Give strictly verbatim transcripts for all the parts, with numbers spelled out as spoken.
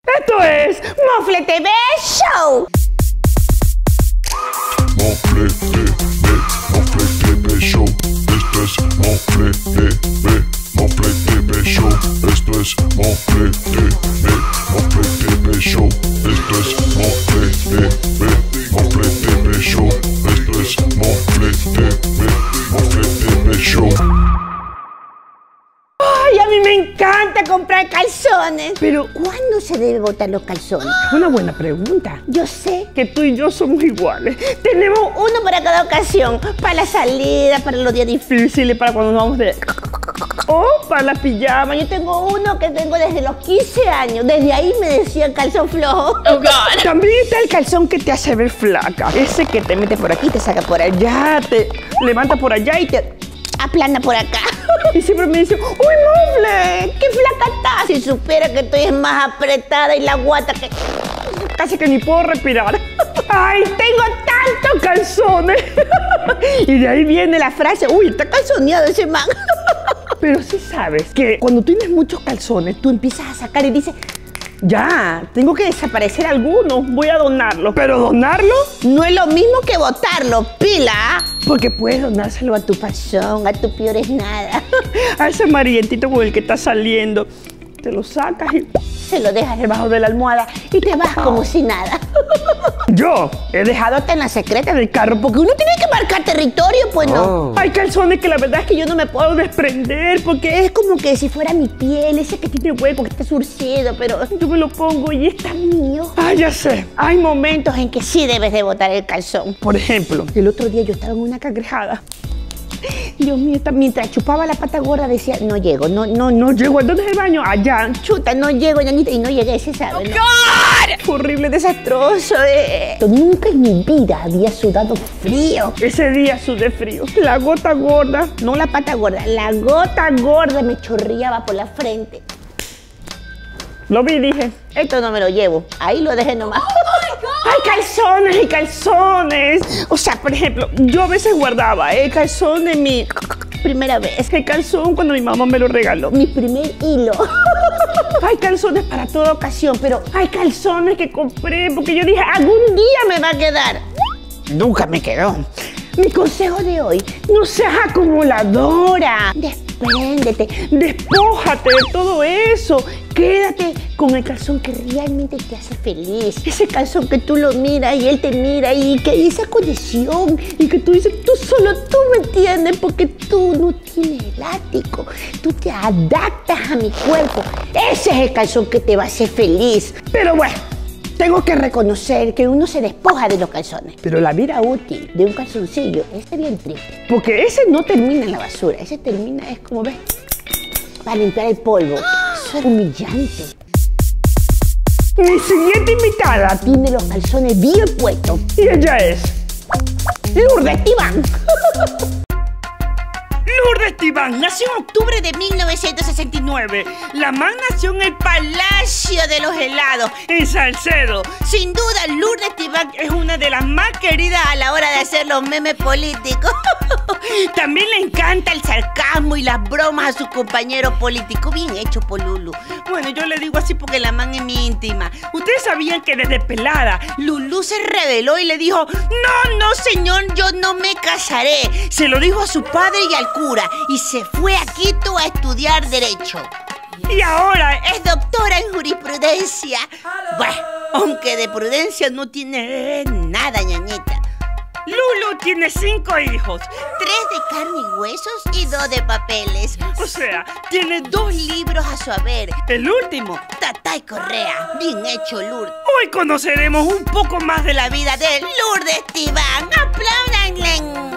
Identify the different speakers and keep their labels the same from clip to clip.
Speaker 1: Esto es
Speaker 2: Mofle T V Show.
Speaker 3: Mofle T V, Mofle T V Show. Esto es Mofle T V, Mofle T V Show. Esto es Mofle T V, Mofle T V Show. Esto es Mofle T V, Mofle T V Show. Esto es Mofle T V, Mofle T V Show.
Speaker 2: Ay, a mí me encanta comprar calzones. Pero, ¿cuándo se debe botar los calzones?
Speaker 1: Es una buena pregunta.
Speaker 2: Yo sé
Speaker 1: Que tú y yo somos iguales.
Speaker 2: tenemos uno para cada ocasión. Para la salida, para los días difíciles,
Speaker 1: Para cuando nos vamos de...
Speaker 2: o para la pijama. Yo tengo uno que tengo desde los quince años. Desde ahí me decían calzón flojo.
Speaker 1: Oh, God. También está el calzón que te hace ver flaca. Ese que te mete por aquí, te saca por allá, te levanta por allá y te...
Speaker 2: aplana por acá.
Speaker 1: Y siempre me dice, ¡uy, Mofle!
Speaker 2: ¡Qué flaca estás! Si supiera que estoy más apretada y la guata que...
Speaker 1: Casi que ni puedo respirar. ¡Ay, tengo tantos calzones! Y de ahí viene la frase, ¡uy, está calzoneado ese man! Pero sí sabes que cuando tienes muchos calzones, tú empiezas a sacar y dices, ya, tengo que desaparecer algunos, voy a donarlos. Pero donarlo
Speaker 2: no es lo mismo que botarlo, pila.
Speaker 1: porque puedes donárselo a tu
Speaker 2: Son, a tu peor es nada.
Speaker 1: a ese amarillentito con el que estás saliendo. Te lo sacas y
Speaker 2: Se lo dejas debajo de la almohada y te vas como si nada.
Speaker 1: yo he dejado...
Speaker 2: Dejándote en la secreta del carro, porque uno tiene que marcar territorio, pues no.
Speaker 1: Hay calzones que la verdad es que yo no me puedo desprender porque
Speaker 2: Es como que si fuera mi piel, ese que tiene hueco, que está surcido, pero
Speaker 1: yo me lo pongo y está...
Speaker 2: mío.
Speaker 1: Ah, ya sé.
Speaker 2: Hay momentos en que sí debes de botar el calzón.
Speaker 1: Por ejemplo,
Speaker 2: El otro día yo estaba en una cangrejada. Dios mío, esta- mientras chupaba la pata gorda decía, no llego, no, no, no
Speaker 1: no llego. ¿A dónde es el baño? Allá.
Speaker 2: chuta, no llego, ñañita, y no llegué, se sabe, ¿no?
Speaker 1: Fue horrible, desastroso.
Speaker 2: Eh, Nunca en mi vida había sudado frío.
Speaker 1: Ese día sudé frío. La gota gorda.
Speaker 2: No la pata gorda, la gota gorda me chorreaba por la frente.
Speaker 1: Lo vi y dije,
Speaker 2: Esto no me lo llevo, ahí lo dejé nomás.
Speaker 1: ¡hay calzones y calzones! O sea, por ejemplo, yo a veces guardaba el calzón de mi...
Speaker 2: Primera vez,
Speaker 1: El calzón cuando mi mamá me lo regaló.
Speaker 2: mi primer hilo.
Speaker 1: Hay calzones para toda ocasión, pero hay calzones que compré porque yo dije, algún día me va a quedar.
Speaker 2: Nunca me quedó.
Speaker 1: Mi consejo de hoy, no seas acumuladora.
Speaker 2: Despréndete.
Speaker 1: Despójate de todo eso.
Speaker 2: Quédate con el calzón que realmente te hace feliz.
Speaker 1: Ese calzón que tú lo miras
Speaker 2: Y él te mira y que esa conexión y que tú dices, tú solo tú me entiendes porque tú no tienes elástico. Tú te adaptas a mi cuerpo. Ese es el calzón que te va a hacer feliz.
Speaker 1: Pero bueno,
Speaker 2: Tengo que reconocer que uno se despoja de los calzones. Pero la vida útil de un calzoncillo es bien triste.
Speaker 1: porque ese
Speaker 2: No termina en la basura, ese termina, es como ves, para limpiar el polvo. Eso es humillante.
Speaker 1: mi siguiente invitada,
Speaker 2: Tiene los calzones bien puestos.
Speaker 1: y ella es
Speaker 2: Lourdes Tibán.
Speaker 1: Lourdes Tibán. Nació en octubre de mil novecientos sesenta y nueve. La man nació en el Palacio de los Helados, en Salcedo.
Speaker 2: Sin duda, Lourdes Tibán
Speaker 1: Es una de las más queridas
Speaker 2: a la hora de hacer los memes políticos.
Speaker 1: También le encanta el sarcasmo
Speaker 2: Y las bromas a sus compañeros políticos. Bien hecho, Polulu.
Speaker 1: Bueno, yo le digo así porque la man es mi íntima. Ustedes sabían que desde pelada
Speaker 2: Lulú se rebeló y le dijo, no, no, señor, yo no me casaré.
Speaker 1: se lo dijo a su padre
Speaker 2: Y al cura. Y se fue a Quito a estudiar Derecho.
Speaker 1: y ahora es
Speaker 2: Es doctora en jurisprudencia. Bueno, aunque de prudencia no tiene nada, ñañita.
Speaker 1: Lulu tiene cinco hijos.
Speaker 2: Tres de carne y huesos y dos de papeles.
Speaker 1: O sea, tiene dos libros.
Speaker 2: Libros a su haber.
Speaker 1: El último.
Speaker 2: Tatay Correa. Bien hecho, Lourdes.
Speaker 1: Hoy conoceremos un poco más de la vida
Speaker 2: Vida de Lourdes Tibán. ¡Apláudanle!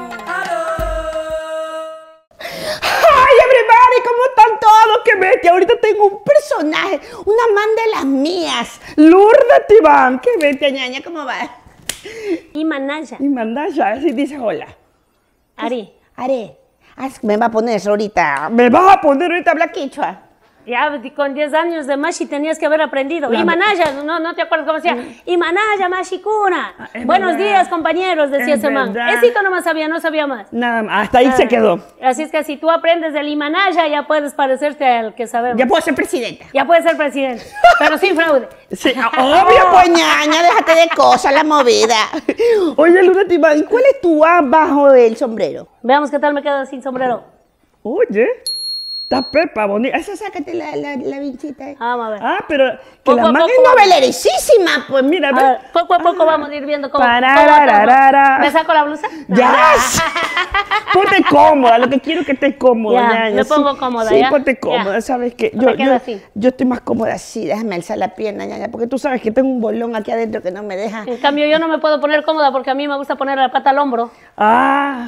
Speaker 1: ¡Ay, everybody! ¿Cómo están todos? ¡Qué bestia! Ahorita tengo un
Speaker 2: Personaje, una man de las mías.
Speaker 1: Lourdes Tibán. ¡Qué bestia, ñaña! ¿Cómo va?
Speaker 4: Y Manaya,
Speaker 1: Y manda ya, así dice hola.
Speaker 4: Ari,
Speaker 2: Are, haz- me va a poner eso ahorita.
Speaker 1: Me vas a poner ahorita a hablar
Speaker 2: Quichua.
Speaker 4: Ya con diez años de Mashi tenías que haber aprendido.
Speaker 1: La-
Speaker 4: Imanaya, no, no te acuerdas cómo decía. Imanaya, Mashikuna.
Speaker 1: Ah, es
Speaker 4: Buenos
Speaker 1: verdad.
Speaker 4: días, compañeros, decía
Speaker 1: Es
Speaker 4: ese man.
Speaker 1: verdad.
Speaker 4: Esito nomás sabía, no sabía más.
Speaker 1: Nada más, hasta ahí
Speaker 4: Ah,
Speaker 1: se quedó.
Speaker 4: Así es que si tú aprendes del Imanaya, ya puedes parecerte al que sabemos.
Speaker 2: Ya puedo ser presidenta.
Speaker 4: Ya puedes ser presidente, pero sin fraude.
Speaker 1: Sí,
Speaker 2: Obvio,
Speaker 1: obvio,
Speaker 2: pues ñaña, déjate de cosas, la movida.
Speaker 1: Oye, Luna Timán,
Speaker 2: ¿Y cuál es tu as bajo el sombrero?
Speaker 4: Veamos qué tal me quedo sin sombrero.
Speaker 1: oye, está pepa bonita.
Speaker 2: Eso sácate la, la, la vinchita. ahí.
Speaker 4: Vamos a ver.
Speaker 1: Ah, pero que
Speaker 4: Poco
Speaker 1: la
Speaker 4: a
Speaker 1: man
Speaker 4: poco
Speaker 1: es
Speaker 4: vamos.
Speaker 1: novelericísima. Pues mira,
Speaker 4: A
Speaker 1: ve.
Speaker 4: ver, poco a poco vamos a ir viendo cómo. cómo
Speaker 1: Parararara.
Speaker 4: va todo. ¿Me saco la blusa?
Speaker 1: Ya. Ponte cómoda, lo que quiero es que estés cómoda,
Speaker 4: Ya,
Speaker 1: ñaña.
Speaker 4: me
Speaker 1: Sí,
Speaker 4: pongo cómoda,
Speaker 1: Sí,
Speaker 4: ¿ya?
Speaker 1: ponte
Speaker 4: Ya.
Speaker 1: cómoda, ¿sabes qué?
Speaker 4: Me quedo
Speaker 1: yo,
Speaker 4: así.
Speaker 1: yo estoy más cómoda así.
Speaker 2: Sí, déjame alzar la pierna, ñaña, porque tú sabes que tengo un bolón aquí adentro que no me deja.
Speaker 4: En cambio, yo no me puedo poner cómoda porque a mí me gusta poner la pata al hombro.
Speaker 1: Ah.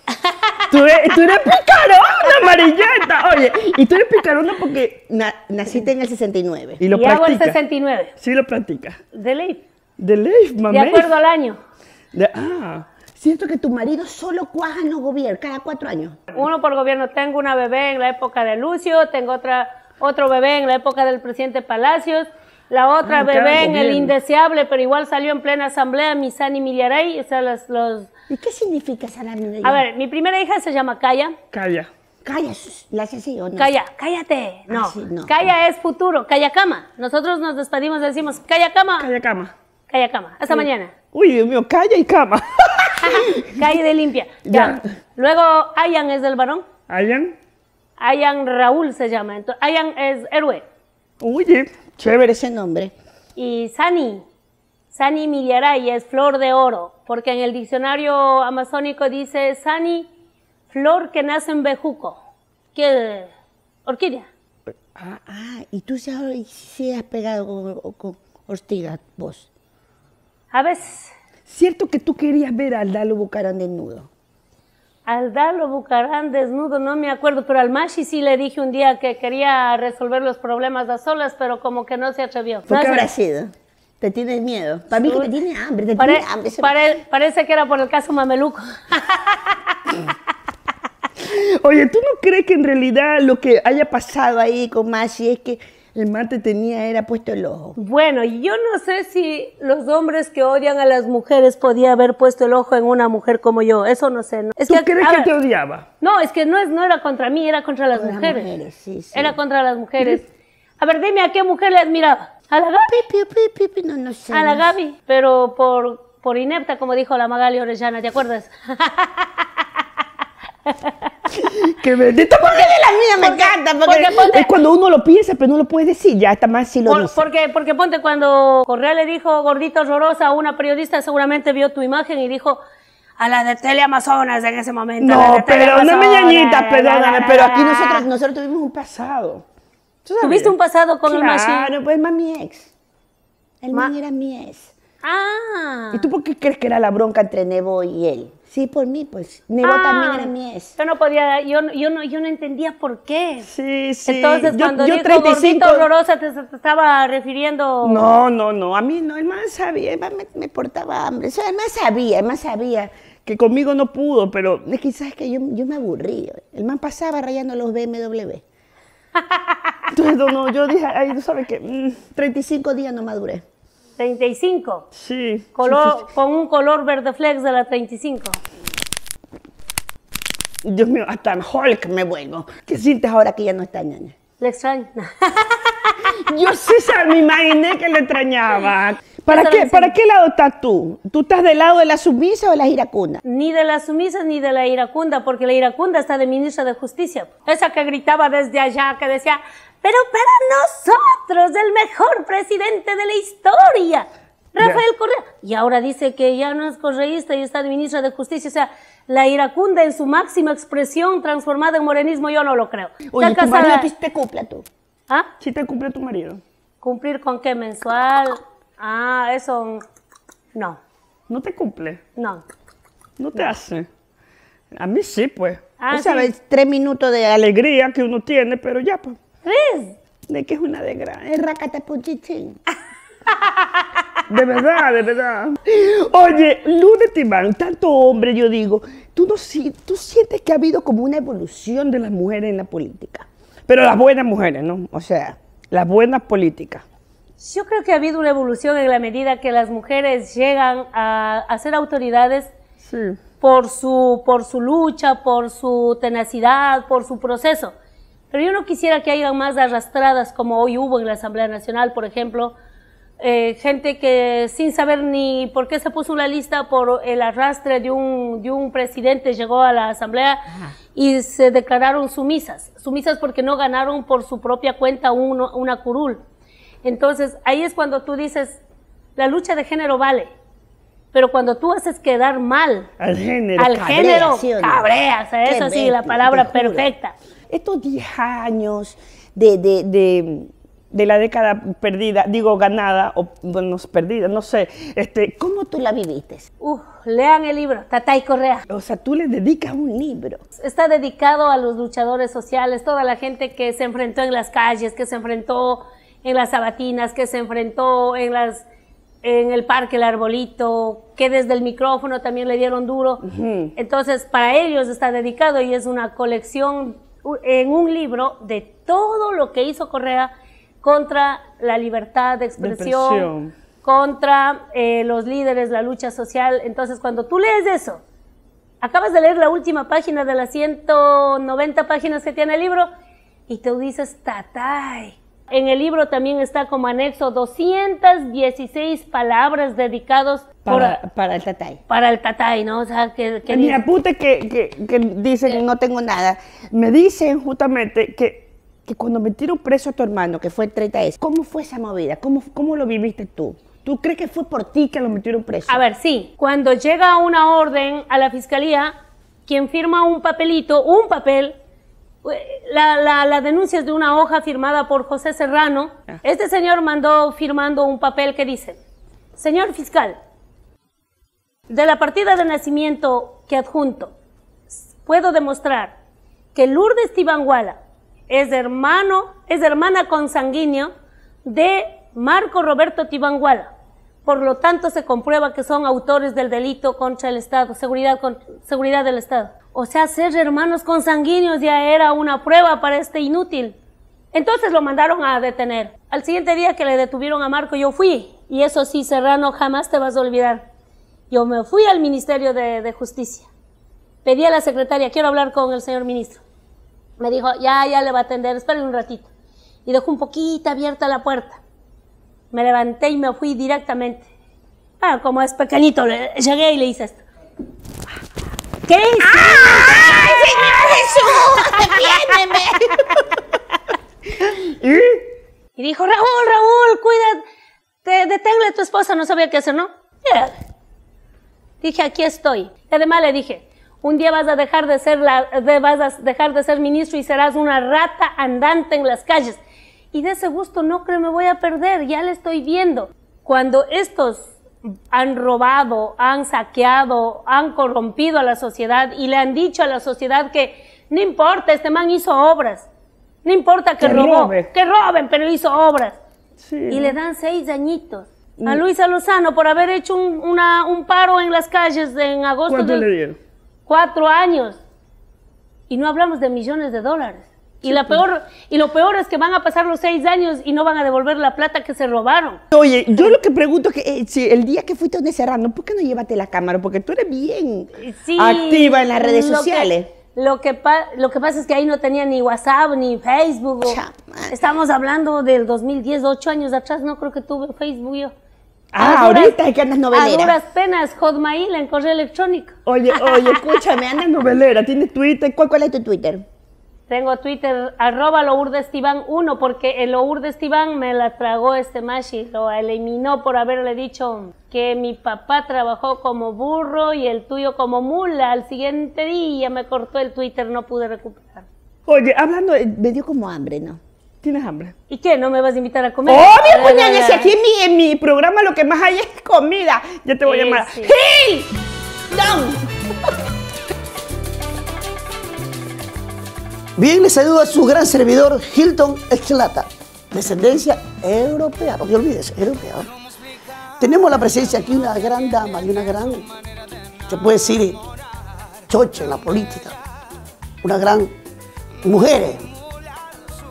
Speaker 1: Tú eres, tú eres picarona, amarillenta. Oye, y tú eres picarona porque...
Speaker 2: Na- naciste en el sesenta y nueve.
Speaker 1: Y lo
Speaker 4: y hago el
Speaker 1: practicas.
Speaker 4: sesenta y nueve.
Speaker 1: Sí lo practicas.
Speaker 4: De ley.
Speaker 1: De ley,
Speaker 4: De
Speaker 1: mamá.
Speaker 4: acuerdo al año.
Speaker 1: De- ah.
Speaker 2: Siento que tu marido solo cuaja en los gobiernos cada cuatro años.
Speaker 4: Uno por gobierno. Tengo una bebé en la época de Lucio, tengo otra, otro bebé en la época del presidente Palacios, la otra
Speaker 1: Ah, cada
Speaker 4: bebé en el
Speaker 1: gobierno.
Speaker 4: indeseable, pero igual salió en plena asamblea, Misani Miliaray. O sea, los, los...
Speaker 2: ¿Y qué significa salami?
Speaker 4: A ver, mi primera hija se llama Kaya.
Speaker 1: Calla.
Speaker 2: Calla, ¿la haces así o no?
Speaker 4: Calla, cállate. No,
Speaker 2: Ah, sí, no.
Speaker 4: Calla es futuro, Calla cama. Nosotros nos despedimos y decimos, Calla cama,
Speaker 1: Calla, cama.
Speaker 4: Calla cama. Hasta mañana.
Speaker 1: Uy, Dios mío, calla y cama.
Speaker 4: Calle de limpia. Ya.
Speaker 1: Ya.
Speaker 4: Luego, Ayan es del varón.
Speaker 1: Ayan.
Speaker 4: Ayan Raúl se llama. Entonces, Ayan es héroe.
Speaker 1: Oye,
Speaker 2: Chévere ese nombre.
Speaker 4: Y Sani, Sani Miliaray es flor de oro, porque en el diccionario amazónico dice Sani, flor que nace en bejuco. ¿Qué? Orquídea.
Speaker 2: Ah, ah, y tú sí, has- sí has pegado con, con ortigas, vos.
Speaker 4: A veces,
Speaker 2: Cierto que tú querías ver a Aldalo Bucarán desnudo.
Speaker 4: al Dalo Bucarán desnudo, no me acuerdo, pero al Mashi sí le dije un día que quería resolver los problemas a solas, pero como que no se atrevió.
Speaker 2: ¿Por
Speaker 4: No
Speaker 2: qué
Speaker 4: sé.
Speaker 2: habrá sido? ¿Te tienes miedo? Para mí que
Speaker 4: Uy.
Speaker 2: te tiene hambre, te
Speaker 4: Pare-
Speaker 2: tiene hambre. ese-
Speaker 4: pare- parece que era por el caso Mameluco.
Speaker 1: Oye, ¿tú no crees que en realidad lo que haya pasado ahí con Mashi es que el man te tenía, era puesto el ojo?
Speaker 4: Bueno, yo no sé si los hombres que odian a las mujeres podía haber puesto el ojo en una mujer como yo. Eso no sé. ¿no? Es
Speaker 1: ¿Tú
Speaker 4: que,
Speaker 1: crees
Speaker 4: a
Speaker 1: que
Speaker 4: ver,
Speaker 1: te odiaba?
Speaker 4: No, es que no, es, no era contra mí, era contra las
Speaker 2: Con las
Speaker 4: mujeres.
Speaker 2: mujeres, sí, sí.
Speaker 4: Era contra las mujeres. A ver, dime, ¿a qué mujer le admiraba? A la Gaby.
Speaker 2: Pipi, pipi, pipi, no, no sé.
Speaker 4: A la
Speaker 2: no
Speaker 4: Gaby. Pero por, por inepta, como dijo la Magali Orellana, ¿te acuerdas?
Speaker 1: ¡Qué bendito!
Speaker 2: ¿Por qué de la mía me
Speaker 4: Porque-
Speaker 2: encanta?
Speaker 4: porque
Speaker 2: Porque,
Speaker 4: ponte-
Speaker 1: Es cuando uno lo piensa, pero no lo puede decir. Ya está más si lo
Speaker 4: Por-
Speaker 1: dice.
Speaker 4: porque, porque ponte, cuando Correa le dijo gordito horrorosa a una periodista, seguramente vio tu imagen y dijo a la de Teleamazonas en ese momento.
Speaker 1: No,
Speaker 4: la de
Speaker 1: perdóname,
Speaker 4: Teleamazonas,
Speaker 1: ñañita,
Speaker 4: la,
Speaker 1: perdóname,
Speaker 4: la, la,
Speaker 1: pero
Speaker 4: la,
Speaker 1: aquí
Speaker 4: la.
Speaker 1: nosotros, nosotros tuvimos un pasado. ¿Tú sabes?
Speaker 4: ¿Tuviste un pasado con el Mashi?
Speaker 2: claro, pues más mi ex. El
Speaker 4: Ma-
Speaker 2: man era mi ex.
Speaker 4: Ah.
Speaker 1: ¿Y tú por qué crees que era la bronca entre Nebo y él?
Speaker 2: Sí, por mí, pues. Nebo
Speaker 4: Ah.
Speaker 2: también era mi ex.
Speaker 4: Yo no podía, yo, no- yo, no, yo no entendía por qué.
Speaker 1: Sí, sí.
Speaker 4: Entonces,
Speaker 1: Yo-
Speaker 4: cuando
Speaker 1: yo
Speaker 4: dijo
Speaker 1: treinta y cinco
Speaker 4: gordito horrorosa, te, te estaba refiriendo...
Speaker 1: No, no, no. A mí no, el man
Speaker 2: Sabía, el man me, me portaba hambre. O sea, el man sabía, el man sabía.
Speaker 1: que conmigo no pudo, pero
Speaker 2: Es que sabes que yo, yo me aburrí. El man pasaba rayando los B M W.
Speaker 1: entonces no, no, yo dije, ay, tú sabes que mm,
Speaker 2: treinta y cinco días no maduré.
Speaker 4: treinta y cinco.
Speaker 1: sí.
Speaker 4: Color,
Speaker 1: sí, sí,
Speaker 4: con un color verde flex de la treinta y cinco.
Speaker 1: sí. Dios mío, hasta Hulk me vuelvo.
Speaker 2: ¿Qué sientes ahora que ya no está, ñaña?
Speaker 4: Le extraño.
Speaker 1: Yo sí, sa- me imaginé que le extrañaba. ¿Para
Speaker 4: Eso
Speaker 1: qué,
Speaker 4: lo
Speaker 1: ¿Para qué lado estás tú? ¿Tú estás del lado de la sumisa o de la iracunda?
Speaker 4: Ni de las sumisas ni de la iracunda, porque la iracunda está de ministra de Justicia. Esa que gritaba desde allá, que decía, pero para nosotros, el mejor presidente de la historia, Rafael Correa. Y ahora dice que ya no es correísta y está de ministra de Justicia. O sea, la iracunda en su máxima expresión transformada en morenismo, yo no lo creo.
Speaker 2: Oye,
Speaker 4: Está
Speaker 2: tu marido
Speaker 4: casada-
Speaker 2: te, te cumpla tú.
Speaker 4: ¿Ah?
Speaker 1: ¿Sí te cumple tu marido?
Speaker 4: ¿Cumplir con qué mensual? Ah, eso no,
Speaker 1: ¿No te cumple?
Speaker 4: no.
Speaker 1: ¿No te hace? A mí sí, pues.
Speaker 4: Ah,
Speaker 1: Tú sabes,
Speaker 4: sí.
Speaker 1: tres minutos de alegría que uno tiene, pero ya, pues.
Speaker 4: ¿Ves?
Speaker 1: De que es una desgracia.
Speaker 2: Es racatapuchichín.
Speaker 1: De verdad, de verdad. Oye, Lourdes Timán, tanto hombre, yo digo, ¿tú, no, si- ¿tú sientes que ha habido como una evolución de las mujeres en la política? Pero las buenas mujeres, ¿no? O sea, las buenas políticas.
Speaker 4: Yo creo que ha habido una evolución en la medida que las mujeres llegan a, a ser autoridades
Speaker 1: Sí.
Speaker 4: por su, por su lucha, por su tenacidad, por su proceso. Pero yo no quisiera que hayan más arrastradas como hoy hubo en la Asamblea Nacional, por ejemplo, eh, gente que sin saber ni por qué se puso en la lista por el arrastre de un, de un presidente llegó a la Asamblea Ajá. y se declararon sumisas. Sumisas porque no ganaron por su propia cuenta un, una curul. Entonces, ahí es cuando tú dices, la lucha de género vale. Pero cuando tú haces quedar mal
Speaker 1: al género,
Speaker 4: al
Speaker 1: cabrea,
Speaker 4: género,
Speaker 1: ¿sí o no?
Speaker 4: cabreas, eso sí, la palabra perfecta.
Speaker 1: Estos diez años de, de, de, de la década perdida, digo ganada, o bueno, perdida, no sé, este, ¿cómo tú la viviste?
Speaker 4: Uf, lean el libro, Tatay Correa.
Speaker 1: O sea, tú le dedicas un libro.
Speaker 4: Está dedicado a los luchadores sociales, toda la gente que se enfrentó en las calles, que se enfrentó en las sabatinas, que se enfrentó en las... en el parque El Arbolito, que desde el micrófono también le dieron duro. Uh-huh. Entonces, para ellos está dedicado y es una colección en un libro de todo lo que hizo Correa contra la libertad de expresión, Depresión. contra eh, los líderes, la lucha social. Entonces, cuando tú lees eso, acabas de leer la última página de las ciento noventa páginas que tiene el libro y tú dices, tatay. En el libro también está como anexo doscientas dieciséis palabras dedicados
Speaker 2: para,
Speaker 4: por,
Speaker 2: para el tatay.
Speaker 4: Para el tatay, ¿no? O sea, que, que
Speaker 1: mi apunte que, que, que dicen que no tengo nada. Me dicen justamente que, que cuando metieron preso a tu hermano, que fue el treinta ese, ¿cómo fue esa movida? ¿Cómo, ¿Cómo lo viviste tú? ¿Tú crees que fue por ti que lo metieron preso?
Speaker 4: A ver, sí. Cuando llega una orden a la fiscalía, quien firma un papelito, un papel... La, la, la denuncia es de una hoja firmada por José Serrano. Ah. Este señor mandó firmando un papel que dice: señor fiscal, de la partida de nacimiento que adjunto, puedo demostrar que Lourdes Tibanguala es hermano, es hermana consanguíneo de Marco Roberto Tibanguala. Por lo tanto, se comprueba que son autores del delito contra el Estado, seguridad, con, seguridad del Estado. O sea, ser hermanos consanguíneos ya era una prueba para este inútil. Entonces lo mandaron a detener. Al siguiente día que le detuvieron a Marco, yo fui. Y eso sí, Serrano, jamás te vas a olvidar. Yo me fui al Ministerio de, de Justicia. Pedí a la secretaria, quiero hablar con el señor ministro. Me dijo, ya, ya le va a atender, espere un ratito. Y dejó un poquito abierta la puerta. Me levanté y me fui directamente. Ah, como es pequeñito, le, llegué y le hice esto. ¿Qué hice?
Speaker 2: ¡Ay, Señor Jesús! ¡Defiéndeme!
Speaker 4: Y dijo, Raúl, Raúl, cuídate, deténle a tu esposa, no sabía qué hacer, ¿no? Yeah. Dije, aquí estoy. Y además le dije, un día vas a dejar de ser la, de, vas a dejar de ser ministro y serás una rata andante en las calles. Y de ese gusto no creo me voy a perder, ya le estoy viendo. Cuando estos han robado, han saqueado, han corrompido a la sociedad y le han dicho a la sociedad que no importa, este man hizo obras, no importa que, que robó, robe. que roben, pero hizo obras. Sí. Y le dan seis añitos mm. a Luisa Lozano por haber hecho un, una, un paro en las calles en agosto.
Speaker 1: ¿Cuánto
Speaker 4: de
Speaker 1: le dieron?
Speaker 4: Cuatro años. Y no hablamos de millones de dólares. Y, la peor, y lo peor es que van a pasar los seis años y no van a devolver la plata que se robaron.
Speaker 1: Oye, yo lo que pregunto es que eh, si el día que fuiste donde Serrano, ¿por qué no llevaste la cámara? Porque tú eres bien
Speaker 4: sí,
Speaker 1: activa en las redes
Speaker 4: lo
Speaker 1: sociales.
Speaker 4: Que, lo, que pa, lo que pasa es que ahí no tenía ni WhatsApp ni Facebook. O, estamos hablando del dos mil diez, ocho años atrás, no creo que tuve Facebook yo.
Speaker 1: Ah, duras, ahorita es que andas novelera.
Speaker 4: A duras penas, Hotmail en correo electrónico.
Speaker 1: Oye, oye, escúchame, andas novelera, ¿tienes Twitter? ¿Cuál, cuál es tu Twitter?
Speaker 4: Tengo Twitter, arroba lourdestivan uno, porque el lourdestivan me la tragó este machi, lo eliminó por haberle dicho que mi papá trabajó como burro y el tuyo como mula. Al siguiente día me cortó el Twitter, no pude recuperar.
Speaker 1: Oye, hablando, de,
Speaker 2: me dio como hambre, ¿no?
Speaker 1: ¿Tienes hambre?
Speaker 4: ¿Y qué? ¿No me vas a invitar a comer?
Speaker 1: ¡Oh, mi cuñada! Si aquí en mi, en mi programa lo que más hay es comida. Ya te voy sí, a llamar.
Speaker 4: Sí.
Speaker 1: ¡Gil! ¡Down!
Speaker 5: Bien, les saludo a su gran servidor, Hilton Exlata, descendencia europea, no te olvides, europea. Tenemos la presencia aquí de una gran dama, de una gran, se puede decir, chocha en la política, una gran mujer,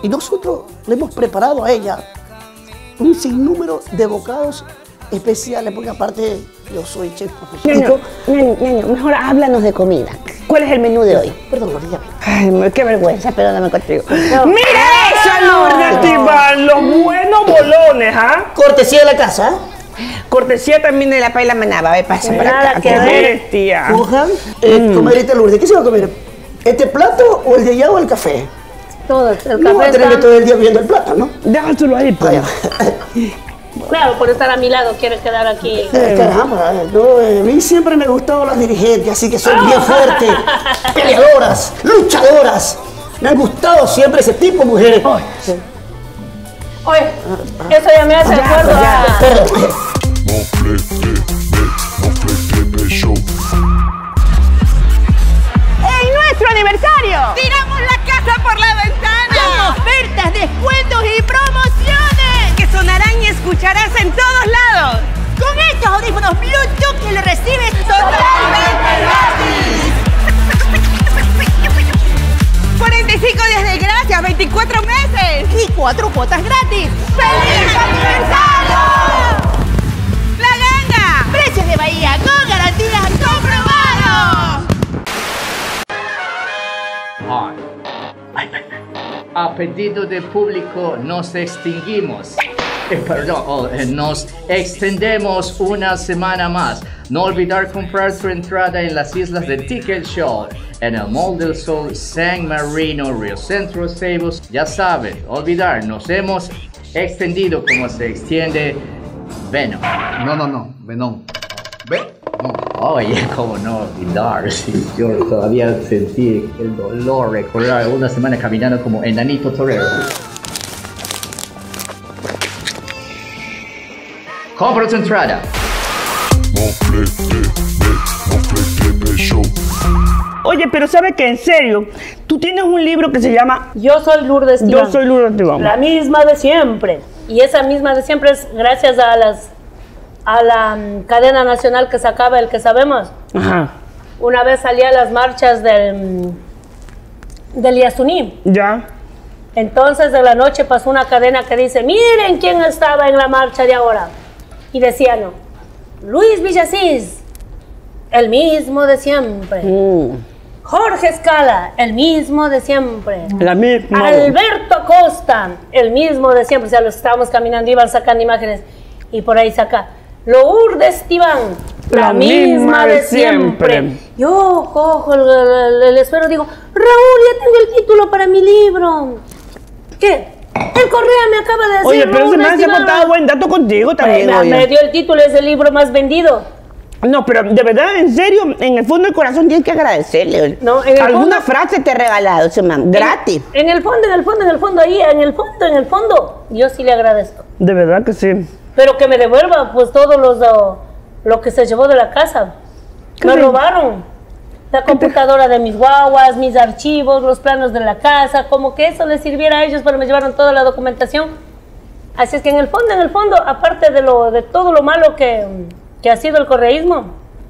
Speaker 5: Y nosotros le hemos preparado a ella un sinnúmero de bocados especiales, porque aparte yo soy chef profesional.
Speaker 2: Ñaño, ñaño, ñaño, mejor háblanos de comida. ¿Cuál es el menú de hoy?
Speaker 5: Perdón, Lourdes, ya ven.
Speaker 2: Ay, qué vergüenza, perdóname contigo.
Speaker 1: ¡Mira eso, Lourdes Tibán! Los buenos bolones, ¿ah?
Speaker 5: Cortesía de la casa.
Speaker 2: Cortesía también de la paila manaba. Ve, pasa para
Speaker 4: Nada
Speaker 2: acá.
Speaker 4: que ver.
Speaker 1: Bestia.
Speaker 5: Cojan, eh,
Speaker 2: Mm.
Speaker 5: comadrita Lourdes, ¿qué se va a comer? ¿Este plato o el de allá o el café?
Speaker 4: Todo, el
Speaker 5: No va a
Speaker 4: café
Speaker 5: tener
Speaker 4: está...
Speaker 5: todo el día viendo el plato, ¿no?
Speaker 1: Déjatelo ahí, pues.
Speaker 5: Vaya.
Speaker 4: Claro, por estar a mi lado quiere quedar aquí.
Speaker 5: Eh, Caramba, no, eh, a mí siempre me gustaban las dirigentes, así que son bien fuertes, peleadoras, luchadoras. Me han gustado siempre ese tipo de mujeres.
Speaker 4: Oye, eso ya me hace acuerdo a...
Speaker 5: Perdón.
Speaker 3: Mofle T V, Mofle T V Show.
Speaker 1: ¡En nuestro aniversario!
Speaker 6: ¡Tiramos la casa por la ventana! ¡Con ofertas, descuentos y promociones! Que sonarán y escucharás en todos lados. Con estos audífonos Bluetooth que lo recibes totalmente gratis. cuarenta y cinco días de gracia, veinticuatro meses y cuatro cuotas gratis. ¡Feliz aniversario! La Ganga. Precios de Bahía con garantías comprobados.
Speaker 7: Ay, a pedido del público nos extinguimos. Eh, perdón, oh, eh, nos extendemos una semana más. No olvidar comprar su entrada en las islas de Ticket Show, en el Mall del Sol, San Marino, Río Centro, Ceibos. Ya saben, olvidar, nos hemos extendido como se extiende Venom.
Speaker 8: No, no, no, Venom. ¿Ve? No.
Speaker 7: Oye, cómo no olvidar, si yo todavía sentí el dolor, recordar una semana caminando como enanito torero. Compra tu entrada.
Speaker 3: Mofle T V, Mofle T V Show.
Speaker 1: Oye, pero ¿sabes qué? En serio, tú tienes un libro que se llama
Speaker 4: Yo soy Lourdes Tibán.
Speaker 1: Yo soy Lourdes Tibán.
Speaker 4: La misma de siempre. Y esa misma de siempre es gracias a las a la um, cadena nacional que sacaba El que Sabemos.
Speaker 1: Ajá.
Speaker 4: Una vez salía a las marchas del, um, del Yasuní.
Speaker 1: Ya.
Speaker 4: Entonces de la noche pasó una cadena que dice, miren quién estaba en la marcha de ahora. Y decía, no, Luis Villasís, el mismo de siempre.
Speaker 2: Mm.
Speaker 4: Jorge Escala, el mismo de siempre.
Speaker 1: La misma.
Speaker 4: Alberto Acosta, el mismo de siempre. O sea, los estábamos caminando, iban sacando imágenes. Y por ahí saca, Lourdes Tibán, la,
Speaker 1: La
Speaker 4: misma,
Speaker 1: misma
Speaker 4: de
Speaker 1: de
Speaker 4: siempre.
Speaker 1: siempre.
Speaker 4: Yo cojo el, el, el esfero y digo, Raúl, ya tengo el título para mi libro. ¿Qué? El Correa me acaba de decir.
Speaker 1: Oye, pero se me
Speaker 4: Lourdes
Speaker 1: hace
Speaker 4: Tibán.
Speaker 1: portado buen dato contigo también.
Speaker 4: me,
Speaker 1: oye.
Speaker 4: me dio el título, es el libro más vendido.
Speaker 1: No, pero de verdad, en serio, en el fondo del corazón tienes que agradecerle.
Speaker 4: No, en el
Speaker 2: ¿Alguna
Speaker 4: fondo-
Speaker 2: frase te he regalado, ese man? Gratis.
Speaker 4: En, en el fondo, en el fondo, en el fondo, ahí, en el fondo, en el fondo, yo sí le agradezco.
Speaker 1: De verdad que sí.
Speaker 4: Pero que me devuelva, pues, todo los, lo, lo que se llevó de la casa. Me
Speaker 1: te-
Speaker 4: robaron la computadora de mis guaguas, mis archivos, los planos de la casa, como que eso les sirviera a ellos, pero me llevaron toda la documentación. Así es que en el fondo, en el fondo, aparte de, lo, de todo lo malo que, que ha sido el correísmo,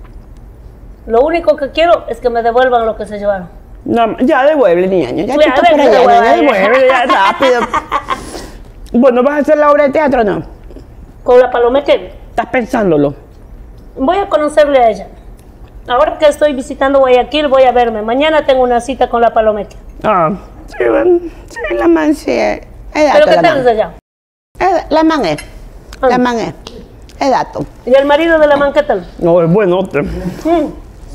Speaker 4: lo único que quiero es que me devuelvan lo que se llevaron.
Speaker 1: No, ya devuelve, niña. Ya
Speaker 4: Ya,
Speaker 1: te está
Speaker 4: ven,
Speaker 1: por allá,
Speaker 4: devuelve,
Speaker 1: ya
Speaker 4: ya.
Speaker 1: devuelve, ya rápido. Bueno, ¿vas a hacer la obra de teatro o no?
Speaker 4: Con la Palomeque,
Speaker 1: ¿Estás pensándolo?
Speaker 4: voy a conocerle a ella. Ahora que estoy visitando Guayaquil, voy a verme. Mañana tengo una cita con la Palomeque.
Speaker 1: Ah, sí, bueno.
Speaker 2: Sí, la man sí es. Es
Speaker 4: ¿Pero
Speaker 2: dato,
Speaker 4: qué
Speaker 2: la
Speaker 4: tal
Speaker 2: man.
Speaker 4: desde allá?
Speaker 2: Es- La man es. La
Speaker 4: Ah.
Speaker 2: man es. Es dato.
Speaker 4: ¿Y el marido de la man qué tal?
Speaker 1: No, es bueno. te-
Speaker 4: Mm.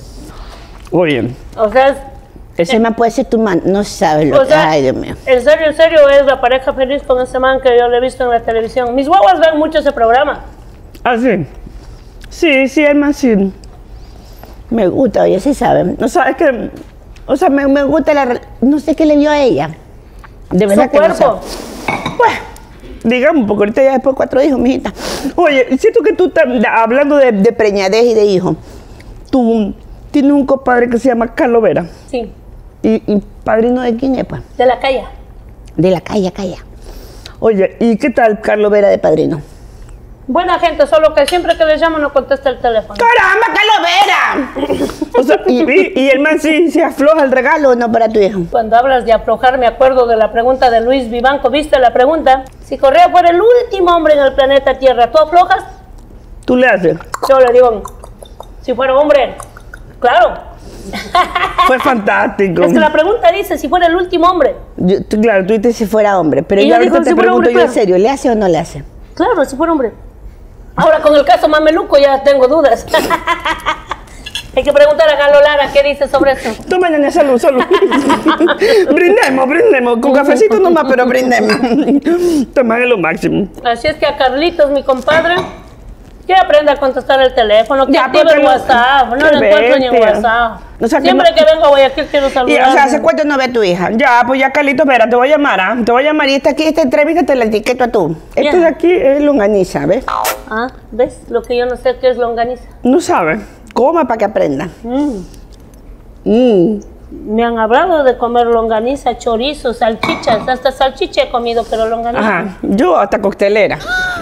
Speaker 1: Oye,
Speaker 4: O sea, es-
Speaker 2: Ese man puede ser tu man. No sabes lo
Speaker 4: o
Speaker 2: que.
Speaker 4: sea,
Speaker 2: Ay, Dios mío.
Speaker 4: en serio, en serio, es la pareja feliz con ese man que yo le he visto en la televisión. Mis guaguas ven mucho ese programa.
Speaker 1: ah, sí. Sí, sí, es más, sí.
Speaker 2: Me gusta, oye, sí saben.
Speaker 1: No sabes que.
Speaker 2: O sea, me, me gusta la. re- No sé qué le dio a ella. De verdad
Speaker 4: Su
Speaker 2: que no
Speaker 4: cuerpo.
Speaker 2: sé. Bueno,
Speaker 1: Digamos, porque ahorita ya después cuatro hijos, mijita.
Speaker 2: oye, siento que tú estás hablando de, de preñadez y de hijos.
Speaker 1: Tú tienes un compadre que se llama Carlos Vera.
Speaker 4: Sí,
Speaker 2: ¿Y, y padrino de quién es, pues?
Speaker 4: de la calle.
Speaker 2: De la calle, calle.
Speaker 1: Oye, ¿y qué tal, Carlos
Speaker 2: Carlos Vera de padrino.
Speaker 4: Buena gente, solo que siempre que le llamo no contesta el teléfono.
Speaker 2: ¡Caramba, calovera!
Speaker 1: O sea, y, y- y el man sí se afloja el regalo.
Speaker 2: ¿O no para tu hijo?
Speaker 4: Cuando hablas de aflojar, me acuerdo de la pregunta de Luis Vivanco. ¿Viste la pregunta? Si Correa fuera el último hombre en el planeta Tierra, ¿tú aflojas?
Speaker 1: Tú le haces.
Speaker 4: Yo le digo, si fuera hombre, claro.
Speaker 1: Fue fantástico.
Speaker 4: Es que la pregunta dice, si fuera el último hombre.
Speaker 1: Yo- tú, claro, tú dices si fuera hombre. Pero
Speaker 4: Y
Speaker 1: yo
Speaker 4: yo
Speaker 1: ahorita
Speaker 4: digo,
Speaker 1: te
Speaker 4: si fuera
Speaker 1: pregunto
Speaker 4: hombre,
Speaker 1: yo en
Speaker 4: claro.
Speaker 1: serio, ¿le hace o no le hace?
Speaker 4: Claro, si fuera hombre. Ahora, con el caso Mameluco ya tengo dudas. Hay que preguntar a Galo Lara qué dice sobre eso.
Speaker 1: Toma, ñaña, salud, salud. brindemos, brindemos. Con cafecito nomás, pero brindemos. Toma, es lo máximo.
Speaker 4: Así es que a Carlitos, mi compadre, que aprenda a contestar el teléfono, que
Speaker 1: Ya,
Speaker 4: active
Speaker 1: porque
Speaker 4: el
Speaker 1: no-
Speaker 4: WhatsApp. No
Speaker 1: qué
Speaker 4: lo encuentro ni en
Speaker 1: bestia.
Speaker 4: WhatsApp.
Speaker 1: O sea, que
Speaker 4: Siempre
Speaker 1: no-
Speaker 4: que vengo a Guayaquil quiero
Speaker 1: Y,
Speaker 4: saludar.
Speaker 1: o sea, ¿hace cuánto no ve a tu hija? Ya, pues ya, Carlito, espera, te voy a llamar, ¿ah? Te voy a llamar y esta aquí, esta entrevista te la etiqueto a tú. Esto
Speaker 4: Bien.
Speaker 1: de aquí es longaniza, ¿ves?
Speaker 4: Ah, ¿ves? Lo que yo no sé qué es longaniza.
Speaker 1: No sabes. Coma para que aprenda.
Speaker 4: Mm.
Speaker 1: Mm.
Speaker 4: Me han hablado de comer longaniza, chorizo, salchichas. Hasta salchicha he comido, pero longaniza.
Speaker 1: Ajá, yo hasta coctelera.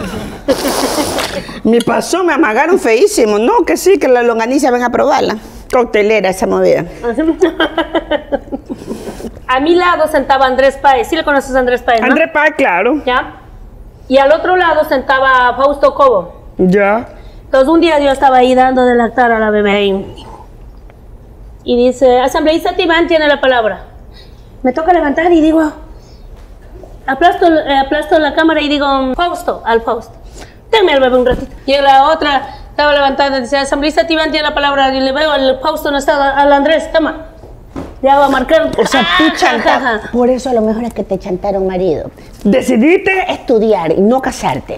Speaker 1: Me pasó, me amagaron feísimo. No, que sí, que la longaniza ven a probarla. Coctelera esa movida.
Speaker 4: A mi lado sentaba Andrés Páez. ¿Sí le conoces a Andrés Páez, no?
Speaker 1: Andrés Paz, claro.
Speaker 4: ¿Ya? Y al otro lado sentaba Fausto Cobo.
Speaker 1: Ya.
Speaker 4: Entonces un día yo estaba ahí dando de lactar a la bebé ahí. Y dice, asambleísta Tibán tiene la palabra. Me toca levantar y digo, aplasto, eh, aplasto la cámara y digo, Fausto, al Fausto. Denme al bebé un ratito. Y la otra estaba levantada y dice, asambleísta Tibán tiene la palabra. Y le veo al Fausto, no está, al Andrés, toma. Ya va a marcar.
Speaker 2: O sea, tú
Speaker 4: Ah,
Speaker 2: chantas.
Speaker 4: ja, ja.
Speaker 2: Por eso a lo mejor es que te chantaron marido.
Speaker 1: Decidiste.
Speaker 2: Estudiar y no casarte.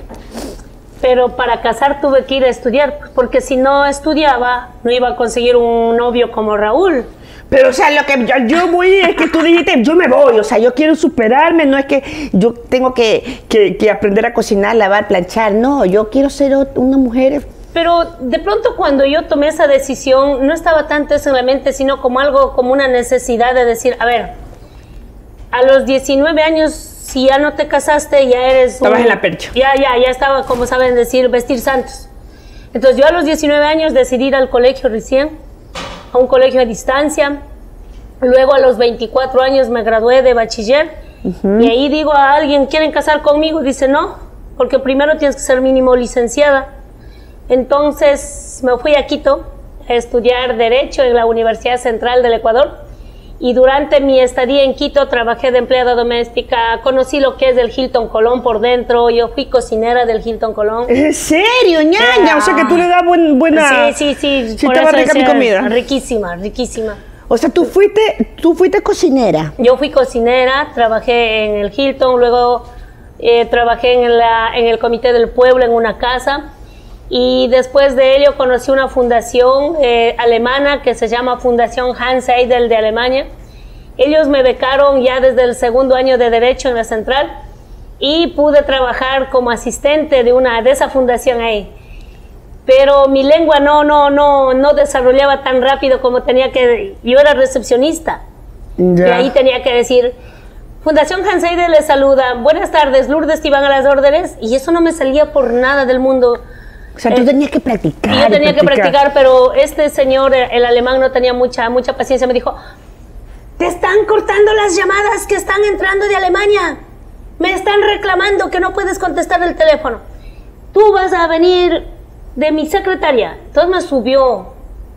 Speaker 4: Pero para casar tuve que ir a estudiar, porque si no estudiaba, no iba a conseguir un novio como Raúl.
Speaker 1: Pero, o sea, lo que yo, yo voy es que tú dijiste, yo me voy, o sea, yo quiero superarme, no es que yo tengo que, que, que aprender a cocinar, lavar, planchar, no, yo quiero ser ot- una mujer.
Speaker 4: Pero de pronto cuando yo tomé esa decisión, no estaba tanto eso en la mente, sino como algo, como una necesidad de decir, a ver, a los diecinueve años, si ya no te casaste, ya eres...
Speaker 1: Estabas
Speaker 4: un-
Speaker 1: en la percha.
Speaker 4: Ya, ya, ya estaba, como saben decir, vestir santos. Entonces yo a los diecinueve años decidí ir al colegio recién, a un colegio a distancia. Luego a los veinticuatro años me gradué de bachiller. Y ahí digo a alguien, ¿quieren casar conmigo? Dice, no, porque primero tienes que ser mínimo licenciada. Entonces me fui a Quito a estudiar Derecho en la Universidad Central del Ecuador. Y durante mi estadía en Quito trabajé de empleada doméstica, conocí lo que es el Hilton Colón por dentro, yo fui cocinera del Hilton Colón.
Speaker 1: ¿En serio, ñaña? O sea, que tú le das buen, buena...
Speaker 4: Sí, sí, sí.
Speaker 1: Sí,
Speaker 4: por
Speaker 1: estaba
Speaker 4: eso
Speaker 1: rica mi
Speaker 4: decía,
Speaker 1: comida.
Speaker 4: Riquísima, riquísima.
Speaker 2: O sea, tú fuiste, tú fuiste cocinera.
Speaker 4: Yo fui cocinera, trabajé en el Hilton, luego eh, trabajé en, la, en el Comité del Pueblo en una casa. Y después de ello conocí una fundación eh, alemana que se llama Fundación Hans Eidel de Alemania. Ellos me becaron ya desde el segundo año de Derecho en la Central y pude trabajar como asistente de, una, de esa fundación ahí. Pero mi lengua no, no, no, no desarrollaba tan rápido como tenía que... Yo era recepcionista.
Speaker 1: Ya.
Speaker 4: Y ahí tenía que decir, Fundación Hans Eidel les saluda, buenas tardes, Lourdes Tibán a las órdenes. Y eso no me salía por nada del mundo.
Speaker 2: O sea, tú
Speaker 4: Eh,
Speaker 2: tenías que practicar.
Speaker 4: Y yo tenía que
Speaker 1: practicar.
Speaker 4: practicar, pero este señor, el, el alemán, no tenía mucha, mucha paciencia. Me dijo, te están cortando las llamadas que están entrando de Alemania. Me están reclamando que no puedes contestar el teléfono. Tú vas a venir de mi secretaria. Entonces me subió.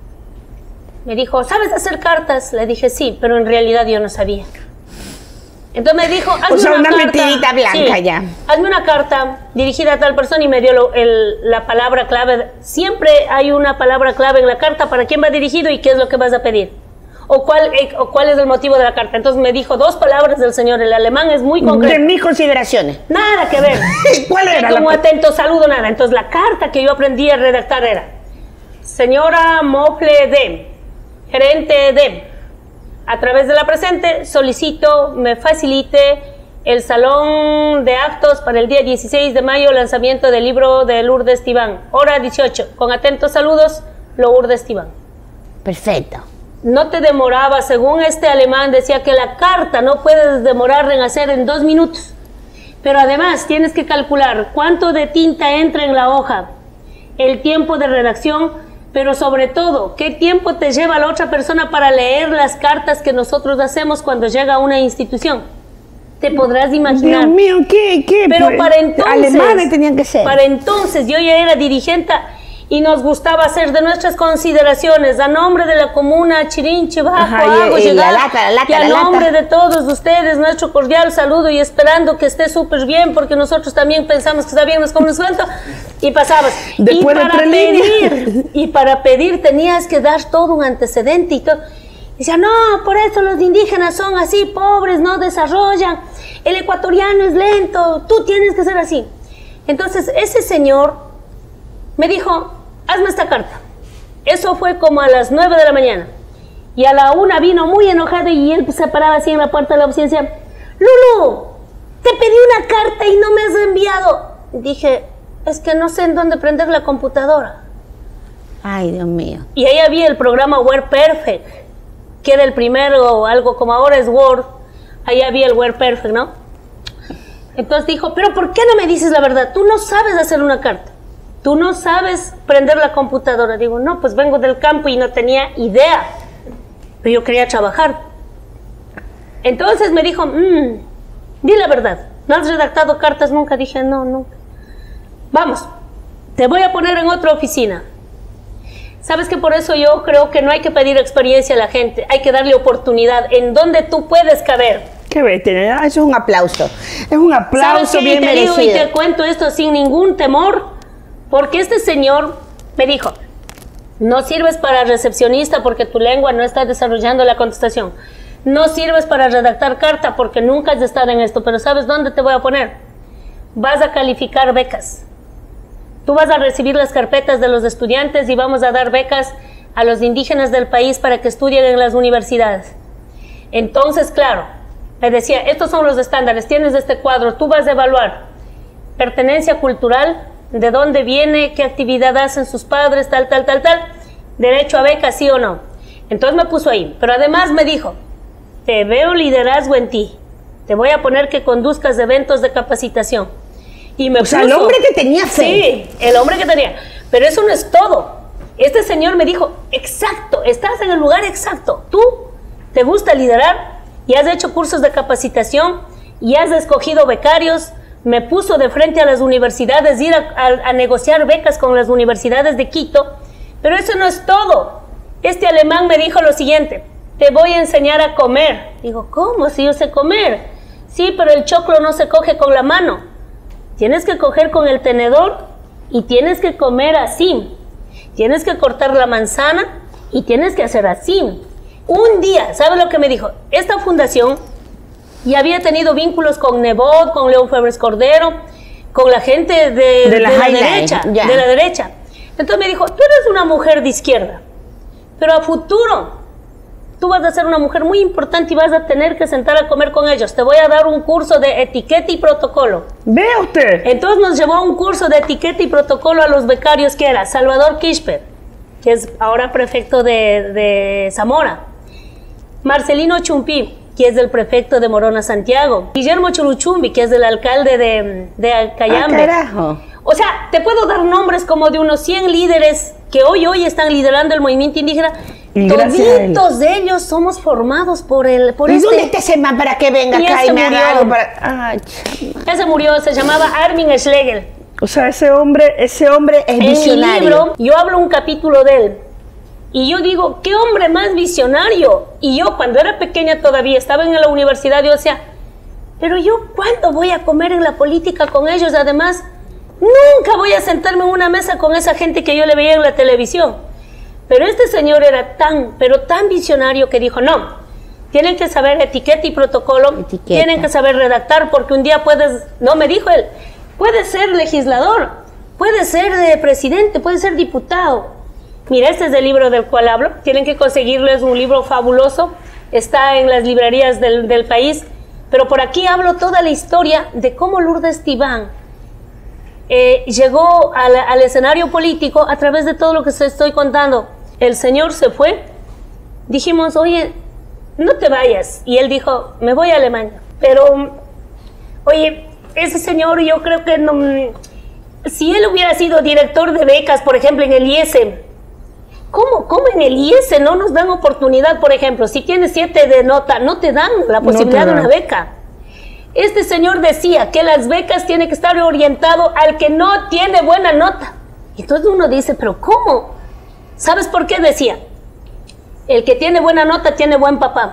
Speaker 4: Me dijo, ¿sabes hacer cartas? Le dije, sí, pero en realidad yo no sabía. Entonces me dijo, hazme
Speaker 2: O sea, una
Speaker 4: carta.
Speaker 2: mentirita blanca
Speaker 4: Sí,
Speaker 2: ya.
Speaker 4: Hazme una carta dirigida a tal persona y me dio lo- el- la palabra clave. Siempre hay una palabra clave en la carta para quién va dirigido y qué es lo que vas a pedir. O cuál, eh, o cuál es el motivo de la carta. Entonces me dijo dos palabras del señor. El alemán es muy concreto.
Speaker 2: De mis consideraciones.
Speaker 4: Nada que ver.
Speaker 2: ¿Cuál era la
Speaker 4: Como
Speaker 2: pa-
Speaker 4: atento saludo, nada. Entonces la carta que yo aprendí a redactar era: señora Mofle D, gerente D, a través de la presente solicito me facilite el salón de actos para el día dieciséis de mayo, lanzamiento del libro de Lourdes Tibán, hora dieciocho. Con atentos saludos, Lourdes Tibán.
Speaker 2: Perfecto.
Speaker 4: No te demoraba, según este alemán decía que la carta no puedes demorar en hacer en dos minutos. Pero además tienes que calcular cuánto de tinta entra en la hoja, el tiempo de redacción, pero sobre todo, qué tiempo te lleva la otra persona para leer las cartas que nosotros hacemos cuando llega a una institución. Te podrás imaginar.
Speaker 1: Dios mío, ¿qué? ¿Qué?
Speaker 4: Pero
Speaker 1: Pues,
Speaker 4: para entonces,
Speaker 1: alemanes tenían que ser.
Speaker 4: Para entonces yo ya era dirigente y nos gustaba hacer de nuestras consideraciones a nombre de la comuna Chirinchi Bajo,
Speaker 1: Ajá, y-
Speaker 4: hago
Speaker 1: y la
Speaker 4: llegar,
Speaker 1: lata, la lata,
Speaker 4: y a
Speaker 1: la lata.
Speaker 4: nombre de todos ustedes nuestro cordial saludo y esperando que esté súper bien porque nosotros también pensamos que está bien, nos como cuento y pasabas.
Speaker 1: Después
Speaker 4: y
Speaker 1: de
Speaker 4: para
Speaker 1: tres líneas.
Speaker 4: pedir y para pedir tenías que dar todo un antecedente y todo. Decía, no, por eso los indígenas son así, pobres, no desarrollan, el ecuatoriano es lento, tú tienes que ser así. Entonces ese señor me dijo, hazme esta carta. Eso fue como a las nueve de la mañana. Y a la una vino muy enojado y él se paraba así en la puerta de la oficina y decía, Lulu, te pedí una carta y no me has enviado. Dije, es que no sé en dónde prender la computadora.
Speaker 2: Ay, Dios mío.
Speaker 4: Y ahí había el programa WordPerfect, que era el primero, algo como ahora es Word. Ahí había el WordPerfect, ¿no? Entonces dijo, pero ¿por qué no me dices la verdad? Tú no sabes hacer una carta. Tú no sabes prender la computadora. Digo, no, pues vengo del campo y no tenía idea. Pero yo quería trabajar. Entonces me dijo, mmm, di la verdad. ¿No has redactado cartas nunca? Dije, no, nunca. Vamos, te voy a poner en otra oficina. ¿Sabes que por eso yo creo que no hay que pedir experiencia a la gente? Hay que darle oportunidad en donde tú puedes caber.
Speaker 1: Qué bestia, ¿verdad? Eso es un aplauso. Es un
Speaker 4: ¿Sabes
Speaker 1: aplauso
Speaker 4: qué?
Speaker 1: bien
Speaker 4: Y te digo y
Speaker 1: merecido.
Speaker 4: te cuento esto sin ningún temor, porque este señor me dijo, no sirves para recepcionista porque tu lengua no está desarrollando la contestación. No sirves para redactar carta porque nunca has estado en esto, pero ¿sabes dónde te voy a poner? Vas a calificar becas. Tú vas a recibir las carpetas de los estudiantes y vamos a dar becas a los indígenas del país para que estudien en las universidades. Entonces, claro, me decía, estos son los estándares, tienes este cuadro, tú vas a evaluar pertenencia cultural, de dónde viene, qué actividad hacen sus padres, tal, tal, tal, tal, derecho a beca, sí o no. Entonces me puso ahí, pero además me dijo, te veo liderazgo en ti, te voy a poner que conduzcas eventos de capacitación. Y me
Speaker 2: O sea,
Speaker 4: puso,
Speaker 2: el hombre que tenía fe.
Speaker 4: Sí, el hombre que tenía. Pero eso no es todo. Este señor me dijo, exacto, estás en el lugar exacto. Tú te gusta liderar y has hecho cursos de capacitación y has escogido becarios. Me puso de frente a las universidades, ir a, a, a negociar becas con las universidades de Quito. Pero eso no es todo. Este alemán me dijo lo siguiente, te voy a enseñar a comer. Digo, ¿cómo? Si yo sé comer. Sí, pero el choclo no se coge con la mano. Tienes que coger con el tenedor y tienes que comer así. Tienes que cortar la manzana y tienes que hacer así. Un día, ¿sabe lo que me dijo? Esta fundación ya había tenido vínculos con Nebot, con León Febres Cordero, con la gente de,
Speaker 2: De
Speaker 4: de
Speaker 2: la
Speaker 4: la,
Speaker 2: Highline,
Speaker 4: derecha,
Speaker 2: ya.
Speaker 4: de la derecha. Entonces me dijo, tú eres una mujer de izquierda, pero a futuro tú vas a ser una mujer muy importante y vas a tener que sentar a comer con ellos. Te voy a dar un curso de etiqueta y protocolo.
Speaker 1: Vea usted.
Speaker 4: Entonces nos llevó a un curso de etiqueta y protocolo a los becarios que era Salvador Quisper, que es ahora prefecto de, de Zamora, Marcelino Chumpí, que es el prefecto de Morona Santiago, Guillermo Churuchumbi, que es el alcalde de, de Cayambe.
Speaker 2: Ah, carajo.
Speaker 4: O sea, te puedo dar nombres como de unos cien líderes que hoy hoy están liderando el movimiento indígena.
Speaker 1: Y gracias a él.
Speaker 4: Toditos de ellos somos formados por el por
Speaker 2: ¿Y
Speaker 4: este.
Speaker 2: dónde está ese man para que venga
Speaker 4: Y
Speaker 2: acá
Speaker 4: ese
Speaker 2: y me haga
Speaker 4: murió.
Speaker 2: algo para... Ay, chama.
Speaker 4: Ese murió, se llamaba Armin Schlegel.
Speaker 1: O sea, ese hombre, ese hombre es
Speaker 4: En mi
Speaker 2: visionario.
Speaker 4: libro, yo hablo un capítulo de él. Y yo digo, ¿qué hombre más visionario? Y yo, cuando era pequeña todavía, estaba en la universidad, yo decía, pero yo, ¿cuándo voy a comer en la política con ellos? Además, nunca voy a sentarme en una mesa con esa gente que yo le veía en la televisión. Pero este señor era tan, pero tan visionario que dijo, no, tienen que saber etiqueta y protocolo,
Speaker 2: Etiqueta.
Speaker 4: tienen que saber redactar, porque un día puedes, no, me dijo él, puedes ser legislador, puedes ser eh, presidente, puedes ser diputado. Mira, este es el libro del cual hablo, tienen que conseguirles un libro fabuloso, está en las librerías del, del país, pero por aquí hablo toda la historia de cómo Lourdes Tibán eh, llegó al, al escenario político a través de todo lo que se estoy contando. El señor se fue, dijimos, oye, no te vayas, y él dijo, me voy a Alemania, pero, oye, ese señor, yo creo que no, si él hubiera sido director de becas, por ejemplo, en el I E S E, ¿cómo, cómo en el I E S E no nos dan oportunidad? Por ejemplo, si tienes siete de nota, no te dan la posibilidad no de una beca. Este señor decía que las becas tienen que estar orientado al que no tiene buena nota. Y entonces uno dice, ¿pero cómo? ¿Sabes por qué decía? El que tiene buena nota tiene buen papá,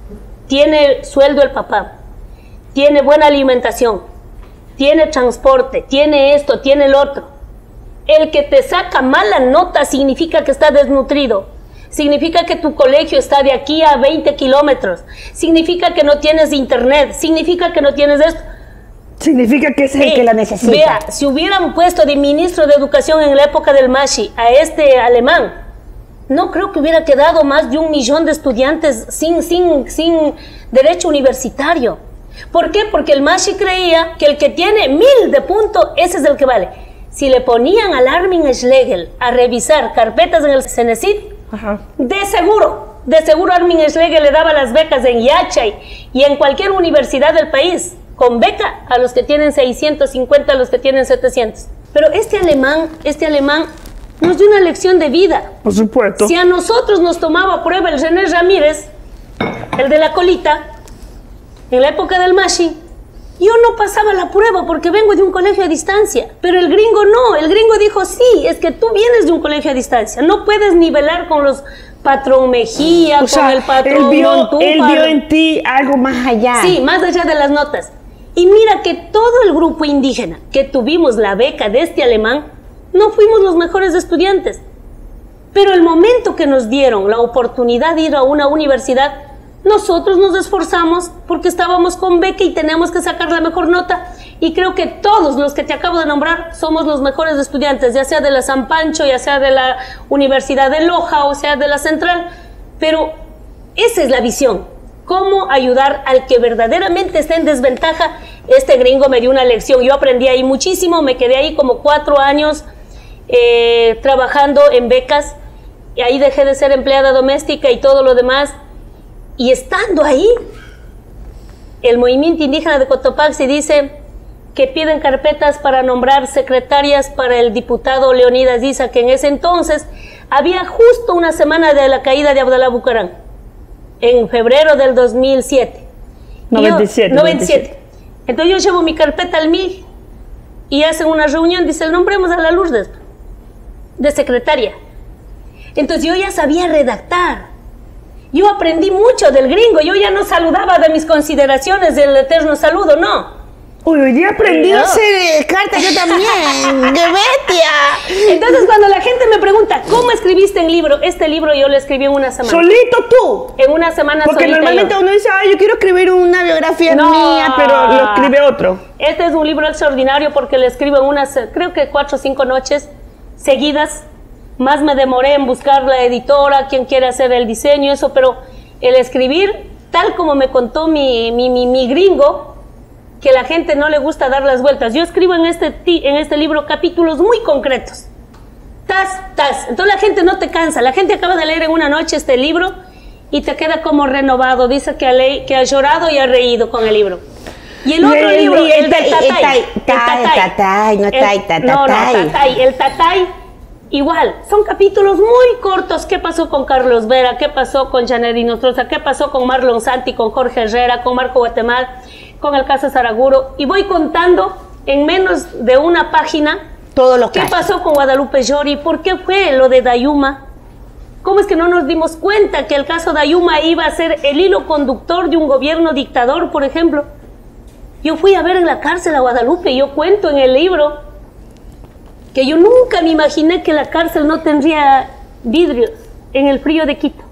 Speaker 4: tiene sueldo el papá, tiene buena alimentación, tiene transporte, tiene esto, tiene el otro. El que te saca mala nota significa que está desnutrido, significa que tu colegio está de aquí a veinte kilómetros, significa que no tienes internet, significa que no tienes esto.
Speaker 1: Significa que es el eh, que la necesita.
Speaker 4: Vea, si hubieran puesto de ministro de educación en la época del Mashi a este alemán, no creo que hubiera quedado más de un millón de estudiantes sin, sin, sin derecho universitario. ¿Por qué? Porque el Mashi creía que el que tiene mil de punto, ese es el que vale. Si le ponían al Armin Schlegel a revisar carpetas en el Cenecit, Ajá. de seguro, de seguro Armin Schlegel le daba las becas en Yachay y en cualquier universidad del país, con beca a los que tienen seiscientos cincuenta, a los que tienen setecientos. Pero este alemán, este alemán nos dio una lección de vida.
Speaker 1: Por supuesto.
Speaker 4: Si a nosotros nos tomaba prueba el René Ramírez, el de la colita, en la época del Mashi, yo no pasaba la prueba porque vengo de un colegio a distancia. Pero el gringo no, el gringo dijo, sí, es que tú vienes de un colegio a distancia. No puedes nivelar con los patrón Mejía, o con sea, el patrón
Speaker 1: él vio, él vio en ti algo más allá.
Speaker 4: Sí, más allá de las notas. Y mira que todo el grupo indígena que tuvimos la beca de este alemán, no fuimos los mejores estudiantes. Pero el momento que nos dieron la oportunidad de ir a una universidad, nosotros nos esforzamos porque estábamos con beca y teníamos que sacar la mejor nota. Y creo que todos los que te acabo de nombrar somos los mejores estudiantes, ya sea de la San Pancho, ya sea de la Universidad de Loja, o sea de la Central. Pero esa es la visión. Cómo ayudar al que verdaderamente está en desventaja. Este gringo me dio una lección. Yo aprendí ahí muchísimo. Me quedé ahí como cuatro años eh, trabajando en becas. Y ahí dejé de ser empleada doméstica y todo lo demás. Y estando ahí, el movimiento indígena de Cotopaxi dice que piden carpetas para nombrar secretarias para el diputado Leonidas Issa, que en ese entonces había justo una semana de la caída de Abdalá Bucaram. En febrero del dos mil siete.
Speaker 1: noventa y siete.
Speaker 4: noventa y siete. Entonces yo llevo mi carpeta al M I L y hacen una reunión, dice, nombremos a la Lourdes de secretaria. Entonces yo ya sabía redactar. Yo aprendí mucho del gringo. Yo ya no saludaba de mis consideraciones del eterno saludo, no.
Speaker 1: Uy, hoy día aprendí a
Speaker 2: hacer cartas yo también. ¡Qué bestia!
Speaker 4: Entonces, cuando la gente me pregunta, ¿cómo escribiste el libro? Este libro yo lo escribí en una semana.
Speaker 1: ¿Solito tú?
Speaker 4: En una semana
Speaker 1: Porque
Speaker 4: solita
Speaker 1: normalmente
Speaker 4: yo.
Speaker 1: uno dice, ay, yo quiero escribir una biografía
Speaker 4: No.
Speaker 1: mía, pero lo escribe otro.
Speaker 4: Este es un libro extraordinario porque lo escribo en unas, creo que cuatro o cinco noches seguidas. Más me demoré en buscar la editora, quien quiere hacer el diseño, eso, pero el escribir, tal como me contó mi, mi, mi, mi gringo, que la gente no le gusta dar las vueltas. Yo escribo en este, en este libro capítulos muy concretos. Tas, tas. Entonces la gente no te cansa. La gente acaba de leer en una noche este libro y te queda como renovado. Dice que ha, le que ha llorado y ha reído con el libro. Y el otro
Speaker 2: el,
Speaker 4: libro,
Speaker 2: el,
Speaker 4: el, el del
Speaker 2: el,
Speaker 4: tatay.
Speaker 2: El tatay, no tatay, tatay.
Speaker 4: No, no, tatay. El tatay, igual. Son capítulos muy cortos. ¿Qué pasó con Carlos Vera? ¿Qué pasó con Janet Inostroza? ¿Qué pasó con Marlon Santi, con Jorge Herrera, con Marco Guatemala, con el caso Saraguro? Y voy contando en menos de una página
Speaker 2: todo lo
Speaker 4: que
Speaker 2: ¿Qué
Speaker 4: pasó con Guadalupe Llori? ¿Por qué fue lo de Dayuma? ¿Cómo es que no nos dimos cuenta que el caso Dayuma iba a ser el hilo conductor de un gobierno dictador, por ejemplo? Yo fui a ver en la cárcel a Guadalupe y yo cuento en el libro que yo nunca me imaginé que la cárcel no tendría vidrios en el frío de Quito.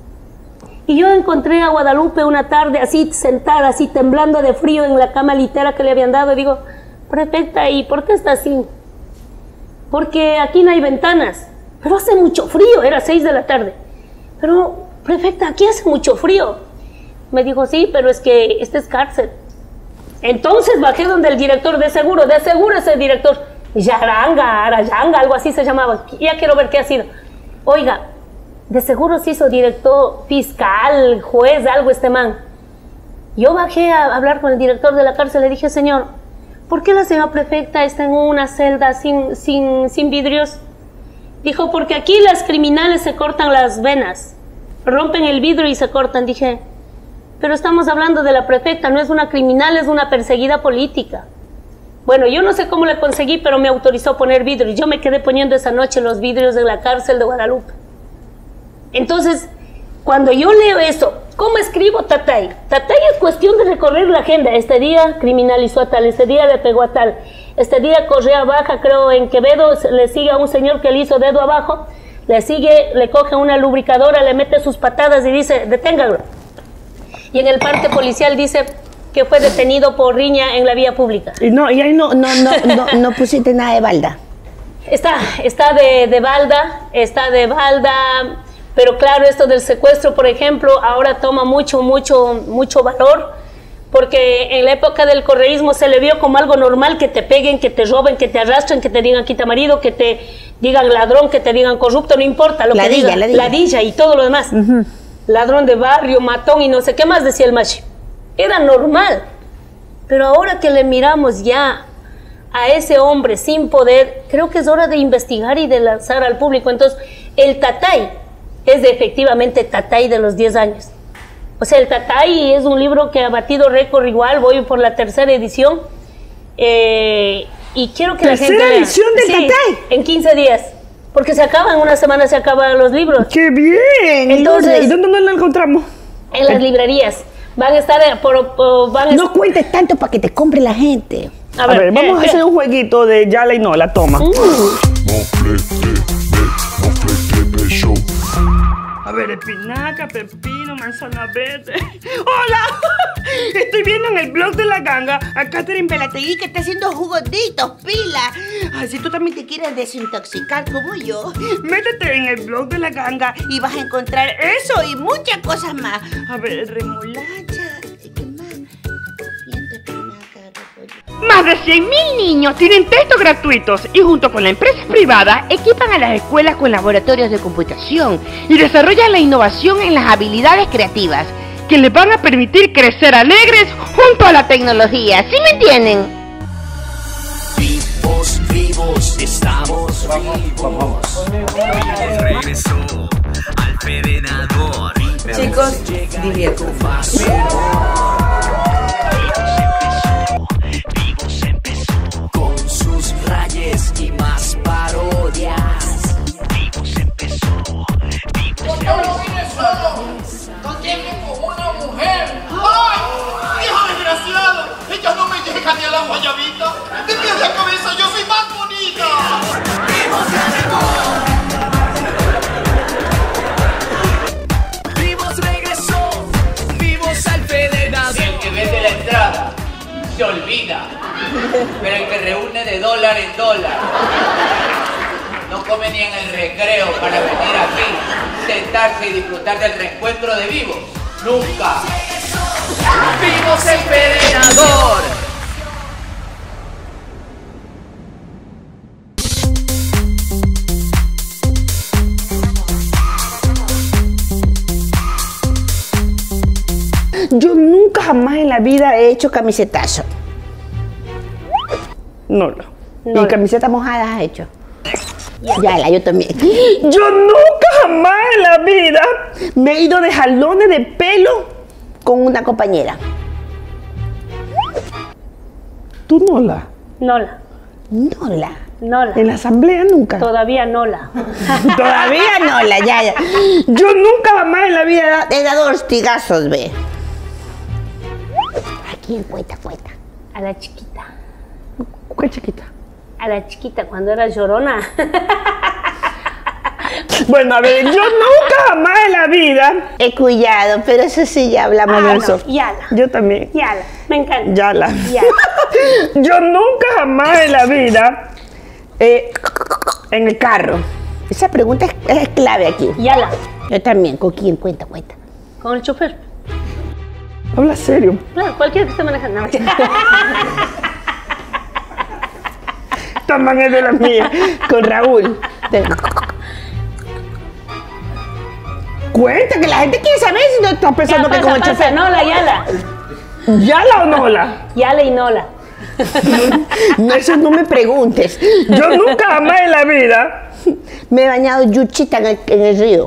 Speaker 4: Y yo encontré a Guadalupe una tarde así sentada, así temblando de frío en la cama litera que le habían dado. Y digo, prefecta, ¿y por qué está así? Porque aquí no hay ventanas. Pero hace mucho frío, era seis de la tarde. Pero, prefecta, aquí hace mucho frío. Me dijo, sí, pero es que esta es cárcel. Entonces bajé donde el director de seguro, de seguro ese director, Yaranga, Arayanga, algo así se llamaba. Ya quiero ver qué ha sido. Oiga, de seguro se hizo director, fiscal, juez, algo este man. Yo bajé a hablar con el director de la cárcel, le dije, señor, ¿por qué la señora prefecta está en una celda sin, sin, sin vidrios? Dijo, porque aquí las criminales se cortan las venas, rompen el vidrio y se cortan. Dije, pero estamos hablando de la prefecta, no es una criminal, es una perseguida política. Bueno, yo no sé cómo le conseguí, pero me autorizó a poner vidrios. Yo me quedé poniendo esa noche los vidrios de la cárcel de Guadalupe. Entonces, cuando yo leo eso, ¿cómo escribo Tatay? Tatay es cuestión de recorrer la agenda. Este día criminalizó a tal, este día le pegó a tal, este día Correa baja, creo, en Quevedo, le sigue a un señor que le hizo dedo abajo, le sigue, le coge una lubricadora, le mete sus patadas y dice, deténgalo. Y en el parte policial dice que fue detenido por riña en la vía pública.
Speaker 2: Y no, y ahí no, no, no, no, no pusiste nada de balda.
Speaker 4: Está, está de, de balda, está de balda, pero claro, esto del secuestro, por ejemplo, ahora toma mucho, mucho, mucho valor, porque en la época del correísmo se le vio como algo normal que te peguen, que te roben, que te arrastren, que te digan quita marido, que te digan ladrón, que te digan corrupto, no importa lo
Speaker 2: Ladilla,
Speaker 4: que digan,
Speaker 2: ladilla.
Speaker 4: ladilla y todo lo demás. Uh-huh. Ladrón de barrio, matón y no sé qué más decía el machi. Era normal, pero ahora que le miramos ya a ese hombre sin poder, creo que es hora de investigar y de lanzar al público. Entonces, el Tatay es de, efectivamente Tatay de los diez años. O sea, el Tatay es un libro que ha batido récord igual, voy por la tercera edición. Eh, y quiero que la gente
Speaker 1: ¿Tercera
Speaker 4: lea.
Speaker 1: edición del
Speaker 4: Sí,
Speaker 1: Tatay?
Speaker 4: en quince días. Porque se acaban, una semana se acaban los libros.
Speaker 1: ¡Qué bien!
Speaker 4: Entonces,
Speaker 1: ¿y dónde, dónde lo encontramos?
Speaker 4: En las librerías. Van a estar por... por van a
Speaker 2: No cuentes tanto para que te compre la gente.
Speaker 1: A ver, vamos
Speaker 4: eh,
Speaker 1: a hacer un jueguito de Yala y Nola, toma.
Speaker 4: Uh.
Speaker 3: Show.
Speaker 1: A ver, espinaca, pepino, manzana verde. ¡Hola! Estoy viendo en el blog de la ganga a Catherine
Speaker 2: Pelategui que está haciendo jugotitos, pila. Ay, si tú también te quieres desintoxicar como yo,
Speaker 1: Métete en el blog de la ganga
Speaker 2: y vas a encontrar eso y muchas cosas más.
Speaker 1: a ver, remolacha.
Speaker 2: ¿Qué más? Viento, espinaca, repollo.
Speaker 9: Más de cien mil niños tienen textos gratuitos y junto con la empresa privada equipan a las escuelas con laboratorios de computación y desarrollan la innovación en las habilidades creativas que les van a permitir crecer alegres junto a la tecnología. ¿Sí me entienden?
Speaker 10: Vivos, vivos, estamos vivos. Regresó al federador.
Speaker 6: Chicos, diviértanse.
Speaker 10: Con sus rayes y más parodias. Vivos empezó. Vivos empezó.
Speaker 11: ¿Con quién con una mujer? ¡Ay! ¡Vieja desgraciado! Ella no me llega ni a la guayabita. De pies a cabeza yo soy más bonita.
Speaker 10: Vivos regresó. Vivos regresó. Vivos al federador.
Speaker 7: Si el que vende la entrada se olvida, pero el que reúne de dólar en dólar no come ni en el recreo para venir aquí, sentarse y disfrutar del reencuentro de vivos. Nunca.
Speaker 10: Vivos el federador.
Speaker 2: Yo nunca jamás en la vida he hecho camisetazo.
Speaker 1: Nola.
Speaker 2: Ni camiseta mojada has hecho. Yala, yo también.
Speaker 1: Yo nunca jamás en la vida
Speaker 2: Me he ido de jalones de pelo con una compañera.
Speaker 1: tú, Nola.
Speaker 4: Nola.
Speaker 2: Nola.
Speaker 4: Nola.
Speaker 1: En la asamblea nunca.
Speaker 4: Todavía Nola.
Speaker 2: Todavía Nola, ya, ya.
Speaker 1: Yo nunca jamás en la vida.
Speaker 2: He dado hostigazos, ve. ¿A quién cuenta, cuenta?
Speaker 4: A la chiquita.
Speaker 1: ¿Qué chiquita?
Speaker 4: A la chiquita cuando era llorona.
Speaker 1: Bueno, a ver, yo nunca jamás en la vida.
Speaker 2: He cuidado, pero eso sí, ya hablamos
Speaker 4: Ah,
Speaker 2: de
Speaker 4: no,
Speaker 2: eso.
Speaker 4: Yala.
Speaker 1: Yo también.
Speaker 4: Yala. Me encanta.
Speaker 1: Yala.
Speaker 4: Yala.
Speaker 1: Yo nunca jamás en la vida.
Speaker 2: Eh, en el carro. Esa pregunta es, es clave aquí.
Speaker 4: Yala.
Speaker 2: Yo también. ¿Con quién? Cuenta, cuenta.
Speaker 4: Con el chofer.
Speaker 1: Habla serio.
Speaker 4: Claro, cualquiera que esté manejando. No,
Speaker 1: También es de la mía.
Speaker 2: Con Raúl. Cuenta, que la gente quiere saber si no estás pensando
Speaker 4: ya,
Speaker 2: que
Speaker 4: pasa,
Speaker 2: con el
Speaker 4: pasa.
Speaker 2: chofer.
Speaker 4: Nola, Yala.
Speaker 1: ¿Yala o Nola?
Speaker 4: Yala y Nola.
Speaker 2: No, eso no me preguntes.
Speaker 1: Yo nunca jamás en la vida
Speaker 2: me he bañado yuchita en el, en el río.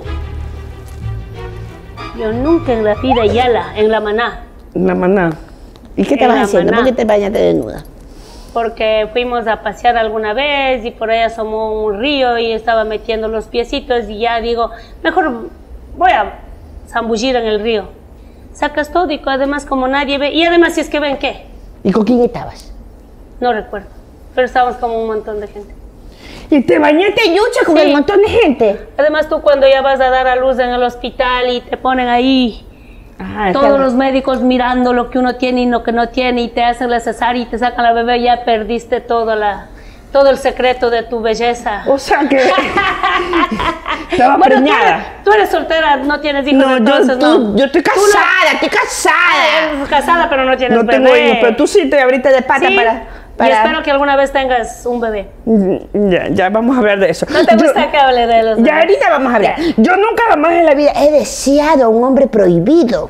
Speaker 4: Yo nunca en la vida, Yala, en la maná.
Speaker 1: La maná.
Speaker 2: ¿Y qué te vas haciendo? ¿Por qué te bañaste desnuda?
Speaker 4: Porque fuimos a pasear alguna vez y por ahí asomó un río y estaba metiendo los piecitos y ya digo, mejor voy a zambullir en el río. Sacas todo y además como nadie ve, y además si es que ven, ¿qué?
Speaker 2: ¿Y con quién estabas?
Speaker 4: No recuerdo, pero estábamos como un montón de gente.
Speaker 2: ¿Y te bañaste yucha con
Speaker 4: Sí.
Speaker 2: el montón de gente?
Speaker 4: Además tú cuando ya vas a dar a luz en el hospital y te ponen ahí
Speaker 2: Ajá,
Speaker 4: todos
Speaker 2: claro.
Speaker 4: los médicos mirando lo que uno tiene y lo que no tiene y te hacen la cesárea y te sacan la bebé, ya perdiste todo, la, todo el secreto de tu belleza.
Speaker 1: O sea que estaba
Speaker 4: Bueno, tú
Speaker 1: preñada.
Speaker 4: eres, tú eres soltera, no tienes hijos,
Speaker 1: No,
Speaker 4: entonces
Speaker 1: yo, tú-
Speaker 4: no.
Speaker 1: yo estoy
Speaker 2: Tú
Speaker 1: casada.
Speaker 2: Casada, estoy casada.
Speaker 4: Eres casada, pero no tienes
Speaker 1: No
Speaker 4: bebé.
Speaker 1: tengo hijos, pero tú sí te abriste de pata
Speaker 4: Sí,
Speaker 1: para,
Speaker 4: Y
Speaker 1: para...
Speaker 4: espero que alguna vez tengas un bebé.
Speaker 1: Ya, ya vamos a hablar de eso.
Speaker 4: ¿No te
Speaker 1: Yo-
Speaker 4: gusta que hable de los
Speaker 2: Ya
Speaker 4: bebés?
Speaker 2: ahorita vamos a hablar.
Speaker 4: Ya.
Speaker 2: Yo nunca jamás en la vida he deseado a un hombre prohibido.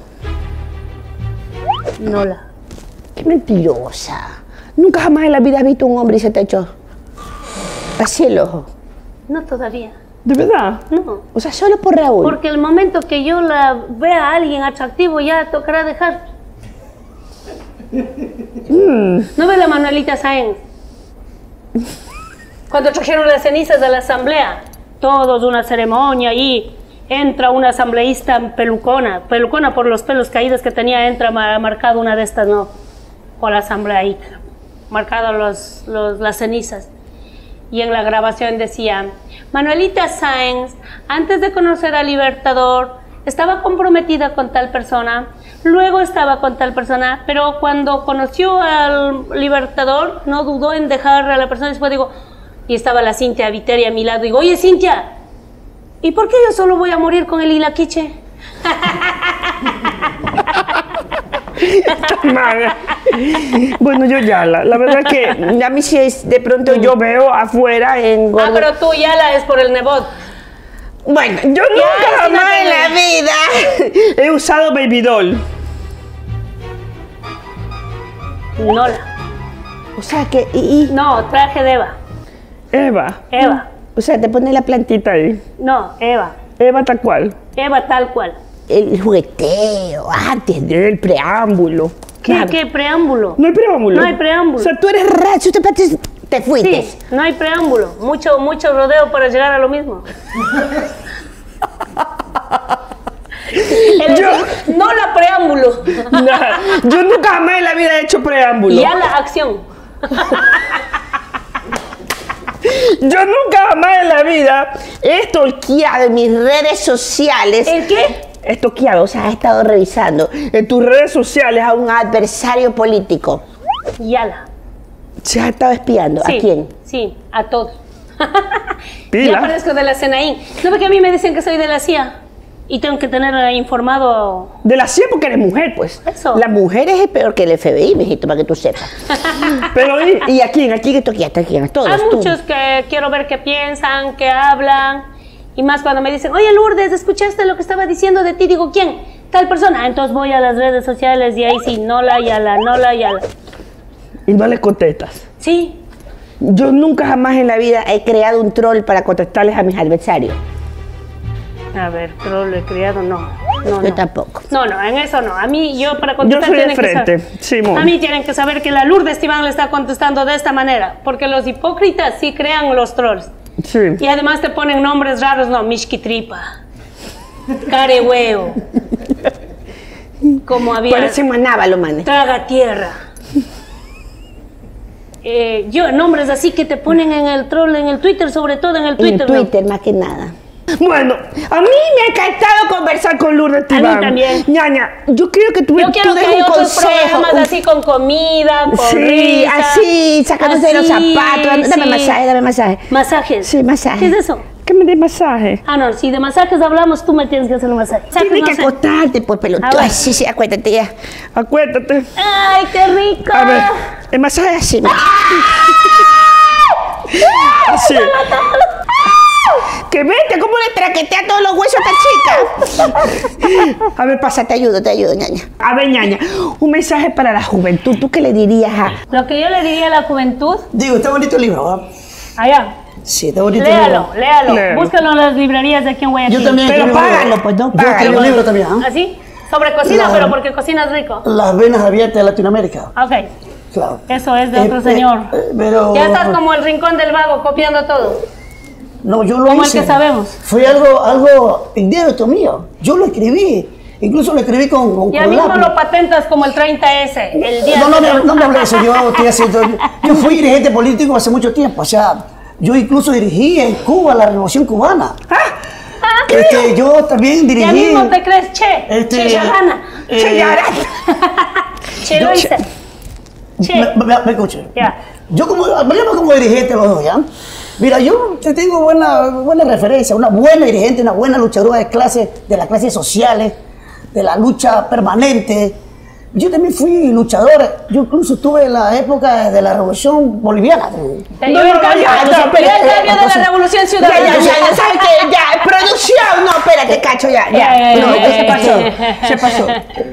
Speaker 4: Nola.
Speaker 2: Qué mentirosa. Nunca jamás en la vida has visto un hombre y se te echó así el ojo.
Speaker 4: No todavía.
Speaker 1: ¿De verdad?
Speaker 4: No.
Speaker 2: O sea, solo por Raúl.
Speaker 4: Porque el momento que yo la vea a alguien atractivo ya tocará dejar. ¿No ves la Manuelita Sáenz? Cuando trajeron las cenizas de la asamblea, todos una ceremonia y entra una asambleísta pelucona, pelucona por los pelos caídos que tenía, entra ma- marcado una de estas, ¿no? Por la asamblea ahí, marcado los, los, las cenizas. Y en la grabación decía, Manuelita Sáenz, antes de conocer al Libertador, estaba comprometida con tal persona, luego estaba con tal persona, pero cuando conoció al Libertador, no dudó en dejar a la persona. Después digo, y estaba la Cintia Viteri a mi lado, digo, oye Cintia, ¿y por qué yo solo voy a morir con el Ilaquiche?
Speaker 1: Maga. Bueno, yo ya, la, la verdad es que a mí sí es, de pronto yo veo afuera en
Speaker 4: Ah,
Speaker 1: gordo-
Speaker 4: pero tú ya la es por el nebot.
Speaker 2: Bueno,
Speaker 1: Yo nunca
Speaker 4: sí,
Speaker 1: jamás
Speaker 4: no
Speaker 1: en la vida he usado baby doll.
Speaker 4: No la.
Speaker 2: o sea que, y, y-
Speaker 4: No, traje de Eva.
Speaker 1: Eva.
Speaker 4: Eva.
Speaker 2: o sea, te pone la plantita,
Speaker 1: Ahí.
Speaker 4: No, Eva.
Speaker 1: Eva tal cual.
Speaker 4: Eva tal cual.
Speaker 2: el jugueteo, antes de...
Speaker 1: El preámbulo.
Speaker 4: ¿Qué,
Speaker 2: Claro.
Speaker 4: qué preámbulo?
Speaker 1: No hay preámbulo.
Speaker 4: No hay preámbulo.
Speaker 1: O sea, tú eres
Speaker 2: Ra- si te, te, te fuiste.
Speaker 4: Sí, no hay preámbulo. Mucho, mucho rodeo para llegar a lo mismo. El-
Speaker 1: Yo-
Speaker 4: No la preámbulo.
Speaker 1: Nada. Yo nunca jamás en la vida he hecho preámbulo.
Speaker 4: Ya la acción.
Speaker 1: Yo nunca jamás en la vida
Speaker 2: He stalkeado en mis redes sociales.
Speaker 4: ¿El qué?
Speaker 2: He stalkeado, o sea, he estado revisando
Speaker 1: en tus redes sociales
Speaker 2: a un adversario político.
Speaker 4: Yala.
Speaker 2: ¿Se ha estado espiando?
Speaker 4: Sí,
Speaker 2: ¿A quién?
Speaker 4: Sí, a todos.
Speaker 1: Pila.
Speaker 4: Ya parezco de la Senaín. ¿No ve que a mí me dicen que soy de la C I A? Y tengo que tener eh, informado...
Speaker 1: de la C I A porque eres mujer, pues.
Speaker 4: Eso.
Speaker 2: La mujer es peor que el F B I, mijito, para que tú sepas.
Speaker 1: Pero y-
Speaker 2: ¿Y a quién? ¿A quién que toqueaste? ¿A quién? A todos.
Speaker 4: Hay
Speaker 2: tú.
Speaker 4: muchos que quiero ver qué piensan, qué hablan. Y más cuando me dicen, oye Lourdes, ¿escuchaste lo que estaba diciendo de ti? Digo, ¿quién? Tal persona. Entonces voy a las redes sociales y ahí sí, Nola, Yala, Nola, Yala.
Speaker 1: y no le contestas.
Speaker 4: Sí.
Speaker 2: Yo nunca jamás en la vida he creado un troll para contestarles a mis adversarios.
Speaker 4: A ver, pero lo he criado, no. No,
Speaker 2: Yo
Speaker 4: no.
Speaker 2: tampoco.
Speaker 4: No, no, en eso no. A mí, yo para
Speaker 1: Yo
Speaker 4: contestar
Speaker 1: soy de
Speaker 4: tienen que
Speaker 1: frente,
Speaker 4: saber-
Speaker 1: Simón.
Speaker 4: A mí tienen que saber que la Lourdes Iván le está contestando de esta manera. Porque los hipócritas sí crean los trolls.
Speaker 1: Sí.
Speaker 4: Y además te ponen nombres raros, no, Mishki Tripa, Carehueo, como había,
Speaker 2: Parece manábalo, manes.
Speaker 4: Traga Tierra. Eh, yo, nombres así que te ponen en el troll, en el Twitter, sobre todo en el
Speaker 2: En
Speaker 4: Twitter. ¿no?
Speaker 2: Twitter, más que nada.
Speaker 1: Bueno, a mí me ha encantado conversar con Lourdes Tibán.
Speaker 4: también.
Speaker 1: Ñaña, yo creo que tú,
Speaker 4: Yo
Speaker 1: tú
Speaker 4: quiero que
Speaker 1: des
Speaker 4: haya
Speaker 1: un
Speaker 4: otros
Speaker 1: consejo.
Speaker 4: programas
Speaker 1: un-
Speaker 4: así con comida, con
Speaker 2: Sí,
Speaker 4: risa.
Speaker 2: así, sacándose de los
Speaker 4: así,
Speaker 2: zapatos. Dame, dame
Speaker 4: sí.
Speaker 2: masaje, dame masaje.
Speaker 4: Masajes.
Speaker 2: Sí, masaje.
Speaker 4: ¿Qué es eso?
Speaker 1: Que me dé masaje.
Speaker 4: Ah, no, si de masajes hablamos, tú me tienes que hacer un masaje. Masajes,
Speaker 2: Tienes
Speaker 4: no
Speaker 2: que
Speaker 4: sé.
Speaker 2: acostarte, pues, pelotudo.
Speaker 4: Ah, bueno.
Speaker 2: Sí, sí, acuéstate ya.
Speaker 1: Acuéstate.
Speaker 4: ¡Ay, qué rico!
Speaker 1: A ver, el masaje así. mira. Así. que vete, ¿cómo le traquetea todos los huesos a esta chica?
Speaker 2: A ver, pasa, te ayudo, te ayudo, ñaña.
Speaker 1: A ver, ñaña, un mensaje para la juventud. ¿Tú qué le dirías a...?
Speaker 4: Lo que yo le diría a la juventud...
Speaker 5: Digo, está bonito el libro, ¿verdad?
Speaker 4: Allá.
Speaker 5: Sí, está bonito
Speaker 4: Léalo,
Speaker 5: el libro.
Speaker 4: léalo,
Speaker 1: Léalo.
Speaker 4: Búscalo en las librerías de aquí en Guayaquil.
Speaker 5: Yo también
Speaker 1: Pero
Speaker 5: escribo un
Speaker 1: págalo,
Speaker 5: libro.
Speaker 1: pues no,
Speaker 5: Yo escribo
Speaker 1: págalo.
Speaker 5: un libro también, ¿ah?
Speaker 4: ¿Así? Sobre cocina,
Speaker 5: La-
Speaker 4: pero porque cocinas rico.
Speaker 5: Las venas abiertas de Latinoamérica.
Speaker 4: Ok,
Speaker 5: Claro.
Speaker 4: eso es de
Speaker 5: Eh,
Speaker 4: otro
Speaker 5: eh,
Speaker 4: señor.
Speaker 5: eh, pero...
Speaker 4: Ya estás como el rincón del vago copiando todo.
Speaker 5: No, yo lo
Speaker 4: como el
Speaker 5: hice.
Speaker 4: que sabemos.
Speaker 5: Fue algo, algo inédito mío. Yo lo escribí. Incluso lo escribí con, con,
Speaker 4: Ya
Speaker 5: con
Speaker 4: mismo
Speaker 5: lápiz.
Speaker 4: lo patentas como el treinta ese, el día
Speaker 5: No, no,
Speaker 4: de-
Speaker 5: no, no me hablé de eso. Yo estoy haciendo... Yo fui dirigente político hace mucho tiempo. O sea, yo incluso dirigí en Cuba la Revolución Cubana. Este, yo también dirigí...
Speaker 4: Ya mismo te crees Che,
Speaker 5: Este,
Speaker 4: Che Yarana.
Speaker 5: eh,
Speaker 4: Che Yarana. Che
Speaker 5: yo-
Speaker 4: lo hice. Che.
Speaker 5: Me, me, me escuche.
Speaker 4: Ya.
Speaker 5: Yo como, hablemos como dirigente los dos, ¿ya? Mira, yo te tengo buena, buena referencia, una buena dirigente, una buena luchadora de clase, de las clases sociales, de la lucha permanente. Yo también fui luchador, yo incluso estuve en la época de la Revolución Boliviana.
Speaker 4: Te dio el cambio,
Speaker 1: ya,
Speaker 4: te
Speaker 1: ya,
Speaker 4: dio
Speaker 1: espera,
Speaker 4: el cambio de la
Speaker 5: entonces-
Speaker 4: Revolución
Speaker 1: Ya,
Speaker 4: Ciudadana.
Speaker 1: ya, ya, ya, ¿sabes qué? Ya, producción. No, espérate, cacho, ya, ya.
Speaker 4: Ya, ya,
Speaker 1: No,
Speaker 4: ya,
Speaker 1: se
Speaker 4: ya,
Speaker 1: pasó,
Speaker 4: ya.
Speaker 1: se pasó.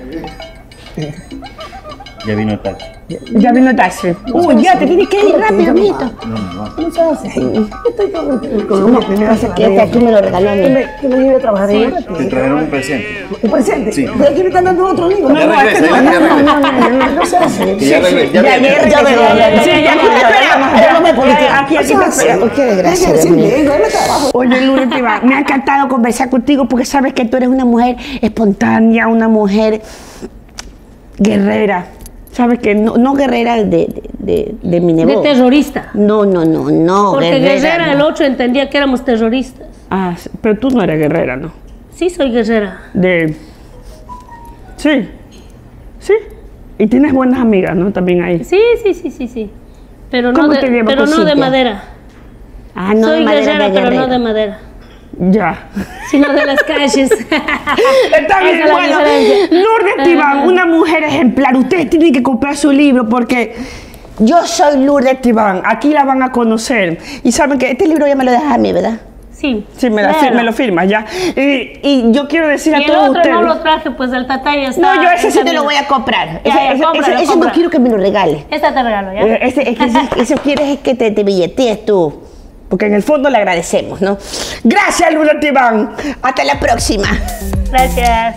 Speaker 12: Ya vino el taxi.
Speaker 1: Ya vino el taxi. Uy, ya, te tienes que ir rápido, mijito.
Speaker 12: No, no, no.
Speaker 5: ¿Cómo se hace? Estoy con, con uno que me hace
Speaker 2: Que este aquí me lo regaló a
Speaker 5: que
Speaker 2: mí.
Speaker 5: me, que me lleve a trabajar ahí.
Speaker 12: Te trajeron un presente.
Speaker 5: ¿Un presente?
Speaker 12: Sí.
Speaker 5: Pero aquí me están dando otro libro.
Speaker 12: Ya
Speaker 5: No, no,
Speaker 12: regresa,
Speaker 5: este no,
Speaker 12: ya
Speaker 5: no,
Speaker 12: regresa.
Speaker 5: no, no, no, no, no se hace.
Speaker 12: Que ya regresa, ya
Speaker 1: Ya,
Speaker 12: viene.
Speaker 1: ya,
Speaker 5: Ya
Speaker 1: regresó.
Speaker 5: veré, ya veré.
Speaker 1: Sí, ya, aquí te esperamos.
Speaker 5: Ya no me politiques.
Speaker 1: Aquí, aquí te esperamos.
Speaker 2: Qué desgracia,
Speaker 5: Déjame
Speaker 2: Dios mío.
Speaker 5: decir, venga, dame trabajo.
Speaker 1: Oye, Lourdes Tibán, me ha encantado conversar contigo porque sabes que tú eres una mujer espontánea, una mujer guerrera. Sabes que no, no guerrera de, de, de, de mi
Speaker 4: De
Speaker 1: negocio.
Speaker 4: terrorista.
Speaker 2: No, no, no, no.
Speaker 4: Porque
Speaker 2: guerrera,
Speaker 4: guerrera,
Speaker 2: no.
Speaker 4: el otro entendía que éramos terroristas.
Speaker 1: Ah, sí, pero tú no eres guerrera, ¿no?
Speaker 4: Sí, soy guerrera.
Speaker 1: De... Sí, sí. Y tienes buenas amigas, ¿no? También ahí.
Speaker 4: Sí, sí, sí, sí, sí. Pero no
Speaker 1: ¿Cómo
Speaker 4: de,
Speaker 1: te llevas
Speaker 4: pero
Speaker 1: con
Speaker 4: no de
Speaker 1: Cintia?
Speaker 4: madera.
Speaker 2: Ah, no,
Speaker 4: soy
Speaker 2: de madera,
Speaker 4: guerrera,
Speaker 2: de
Speaker 4: pero no
Speaker 2: guerrero.
Speaker 4: de madera.
Speaker 1: Ya.
Speaker 4: Sino de las calles.
Speaker 1: Está bien,
Speaker 4: Esa es la
Speaker 1: bueno.
Speaker 4: diferencia.
Speaker 1: Lourdes Tibán, una mujer ejemplar. Ustedes tienen que comprar su libro porque yo soy Lourdes Tibán. Aquí la van a conocer. Y saben que este libro ya me lo dejas a mí, ¿verdad?
Speaker 4: Sí.
Speaker 1: Sí, me, la,
Speaker 4: léalo.
Speaker 1: me lo firmas ya. Y, y yo quiero decir a
Speaker 4: Y el
Speaker 1: todos
Speaker 4: otro
Speaker 1: ustedes.
Speaker 4: no lo traje, pues el tatay está.
Speaker 2: No, yo ese
Speaker 4: en
Speaker 2: sí te
Speaker 4: camino.
Speaker 2: lo voy a comprar.
Speaker 4: Ya,
Speaker 2: Ese,
Speaker 4: ya,
Speaker 2: ese-
Speaker 4: cómpralo,
Speaker 2: ese- ese no
Speaker 4: cómpralo.
Speaker 2: quiero que me lo regales.
Speaker 4: Esta te regalo, ¿ya?
Speaker 2: Eh, Ese, es que ese- eso quieres es que te, te billetees tú. Porque en el fondo le agradecemos, ¿no?
Speaker 1: Gracias, Lourdes Tibán.
Speaker 2: Hasta la próxima.
Speaker 4: Gracias.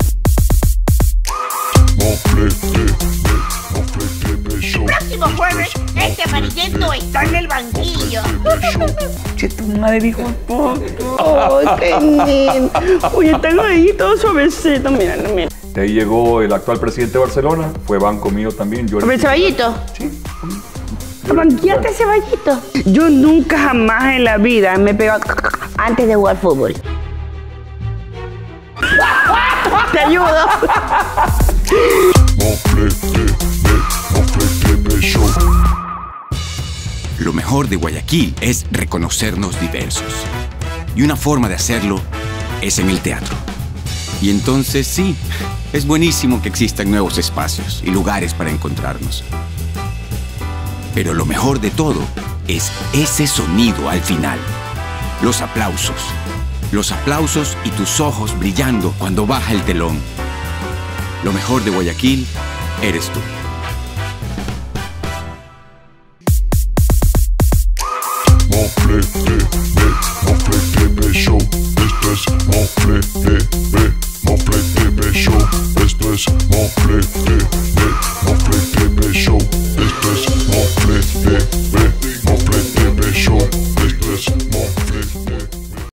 Speaker 2: Próximo jueves, este amarillento está en el banquillo.
Speaker 1: Che, tu madre dijo poco. Ay, qué lindo. Oye, tengo ahí todo suavecito. Mira, mira.
Speaker 13: De ahí llegó el actual presidente de Barcelona, fue banco mío también. Yo
Speaker 2: A ver, Ceballito.
Speaker 1: Banqueate ese vallito. Yo nunca jamás en la vida me he pegado
Speaker 2: Antes de jugar fútbol.
Speaker 1: Te ayudo.
Speaker 14: Lo mejor de Guayaquil es reconocernos diversos. Y una forma de hacerlo es en el teatro. Y entonces sí, es buenísimo que existan nuevos espacios y lugares para encontrarnos. Pero lo mejor de todo es ese sonido al final. Los aplausos. Los aplausos y tus ojos brillando cuando baja el telón. Lo mejor de Guayaquil eres tú.